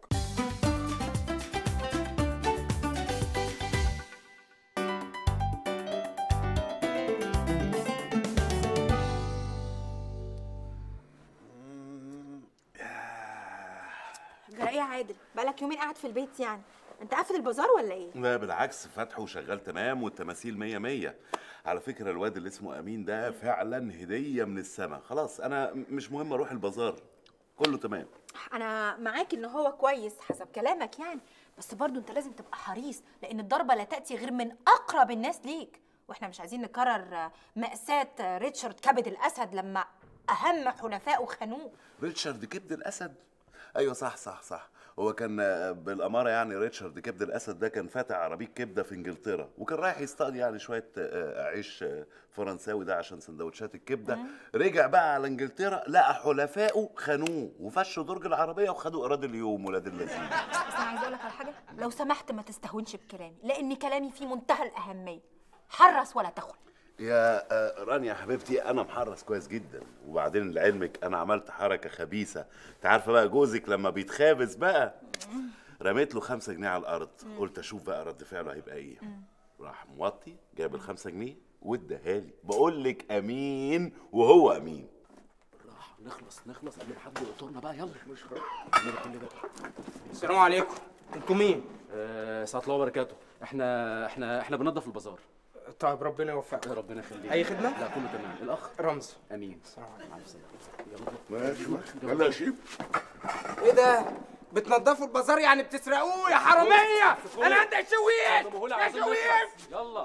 جرى ايه يا عادل؟ بقالك يومين قاعد في البيت يعني، انت قافل البازار ولا ايه؟ لا بالعكس، فاتحه وشغال تمام والتماثيل مية مية. على فكرة الواد اللي اسمه أمين ده فعلا هدية من السما. خلاص أنا مش مهم أروح البازار، كله تمام. انا معاك ان هو كويس حسب كلامك يعني، بس برضو انت لازم تبقى حريص، لان الضربة لا تأتي غير من أقرب الناس ليك، واحنا مش عايزين نكرر مأساة ريتشارد كبد الأسد لما أهم حلفائه خانوه. ريتشارد كبد الأسد؟ أيوة صح صح صح. هو كان بالاماره يعني ريتشارد كبد الاسد ده كان فاتح عربيه كبده في انجلترا، وكان رايح يصطاد يعني شويه عيش فرنساوي ده عشان سندوتشات الكبده. رجع بقى على انجلترا لقى حلفائه خانوه وفشوا درج العربيه وخدوا ايراد اليوم ولاد اللذين. بس انا عايزه اقول لك على حاجه، لو سمحت ما تستهونش بكلامي لان كلامي فيه منتهى الاهميه. حرص ولا تخل. يا رانيا حبيبتي انا محرص كويس جدا، وبعدين لعلمك انا عملت حركه خبيثه. انت عارفه بقى جوزك لما بيتخابز بقى رميت له خمسة جنيه على الارض، قلت اشوف بقى رد فعله هيبقى ايه. راح موطي جاب الخمسة جنيه واداها لي. بقول لك امين وهو امين. راح نخلص نخلص قبل ما حد يقطرنا بقى. يلا مش السلام عليكم. انتوا مين؟ آه ساعة الله وبركاته. احنا احنا احنا بننضف البازار. طيب ربنا يوفقك. ربنا يخليك. اي خدمه؟ لا كله تمام. الاخ رمزي. امين. السلام عليكم. ماشي يلا يا شيف. ايه ده؟ بتنضفوا البازار يعني بتسرقوه يا حراميه؟ انا عندي شويش يا شويش. يلا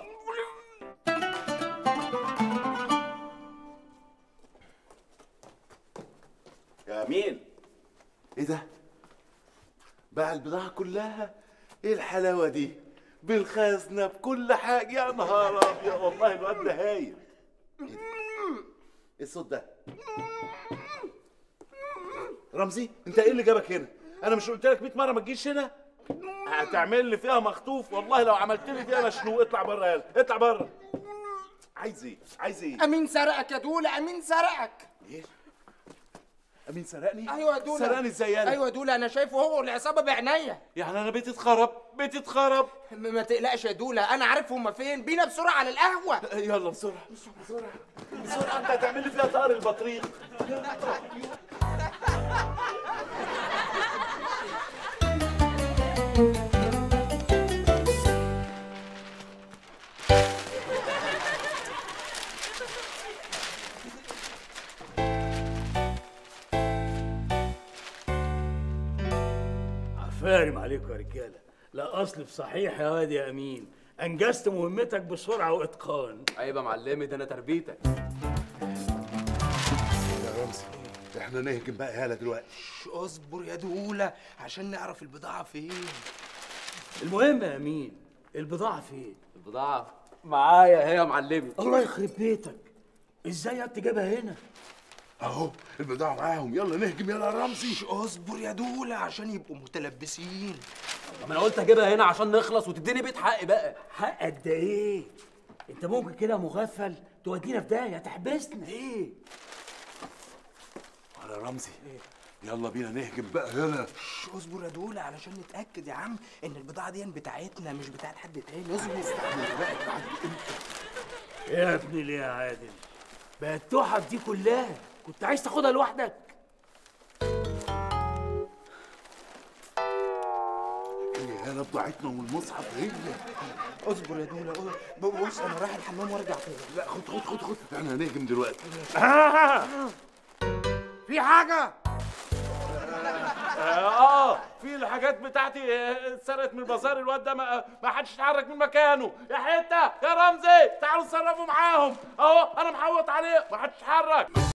يا امين. ايه ده؟ باع البضاعه كلها؟ ايه الحلاوه دي؟ بالخزنه بكل حاجه. يا نهار ابيض والله الواد ده هايل. ايه الصوت ده؟ رمزي انت ايه اللي جابك هنا؟ انا مش قلت لك مية مره ما تجيش هنا؟ هتعمل لي فيها مخطوف والله. لو عملت لي فيها مشنوق. اطلع بره يلا اطلع بره. عايز ايه؟ عايز ايه؟ امين سرقك يا دوله. امين سرقك. ايه؟ امين سرقني؟ ايوه يا دوله. سرقني ازاي انا؟ ايوه يا دوله انا شايفه هو والعصابه بعينيا. يعني انا بيتي اتخرب بيتي اتخرب. ما تقلقش يا دوله انا عارف هما فين. بينا بسرعه على القهوه. يلا بسرعه بسرعه بسرعه. انت هتعمل لي فيها طار البطريق. عفارم عليكم يا رجاله. لا اصل في صحيح يا واد يا امين، انجزت مهمتك بسرعه واتقان. عيب يا معلمي ده انا تربيتك. يا رمزي احنا نهجم بقى يالا دلوقتي. اصبر يا دوله عشان نعرف البضاعه فين. المهم يا امين البضاعه فين؟ البضاعه معايا هي يا معلمي. الله يخرب بيتك، ازاي انت جايبها هنا؟ اهو البضاعه معاهم. يلا نهجم يلا يا رمزي. اصبر يا دوله عشان يبقوا متلبسين. طب انا قلت اجيبها هنا عشان نخلص وتديني بيت حقي بقى. حق قد ايه؟ انت ممكن كده مغفل تودينا في داهيه تحبسنا. ايه؟ يا رمزي يلا بينا نهجم بقى. يلا اصبر يا دوله علشان نتاكد يا عم ان البضاعه دي بتاعتنا مش بتاعت حد تاني. اصبر. يا ابني ليه يا عادل؟ بقى التحف دي كلها كنت عايز تاخدها لوحدك؟ هي هنا بضاعتنا والمصحف هي. اصبر يا دوله. بص انا رايح الحمام وارجع تاني. لا خد خد خد خد احنا هنهجم دلوقتي. في حاجه؟ اه في الحاجات بتاعتي اتسرقت من البازار. الواد ده ما ما حدش اتحرك من مكانه. يا حته يا رمزي تعالوا اتصرفوا معاهم اهو. انا محوط عليه ما حدش اتحرك.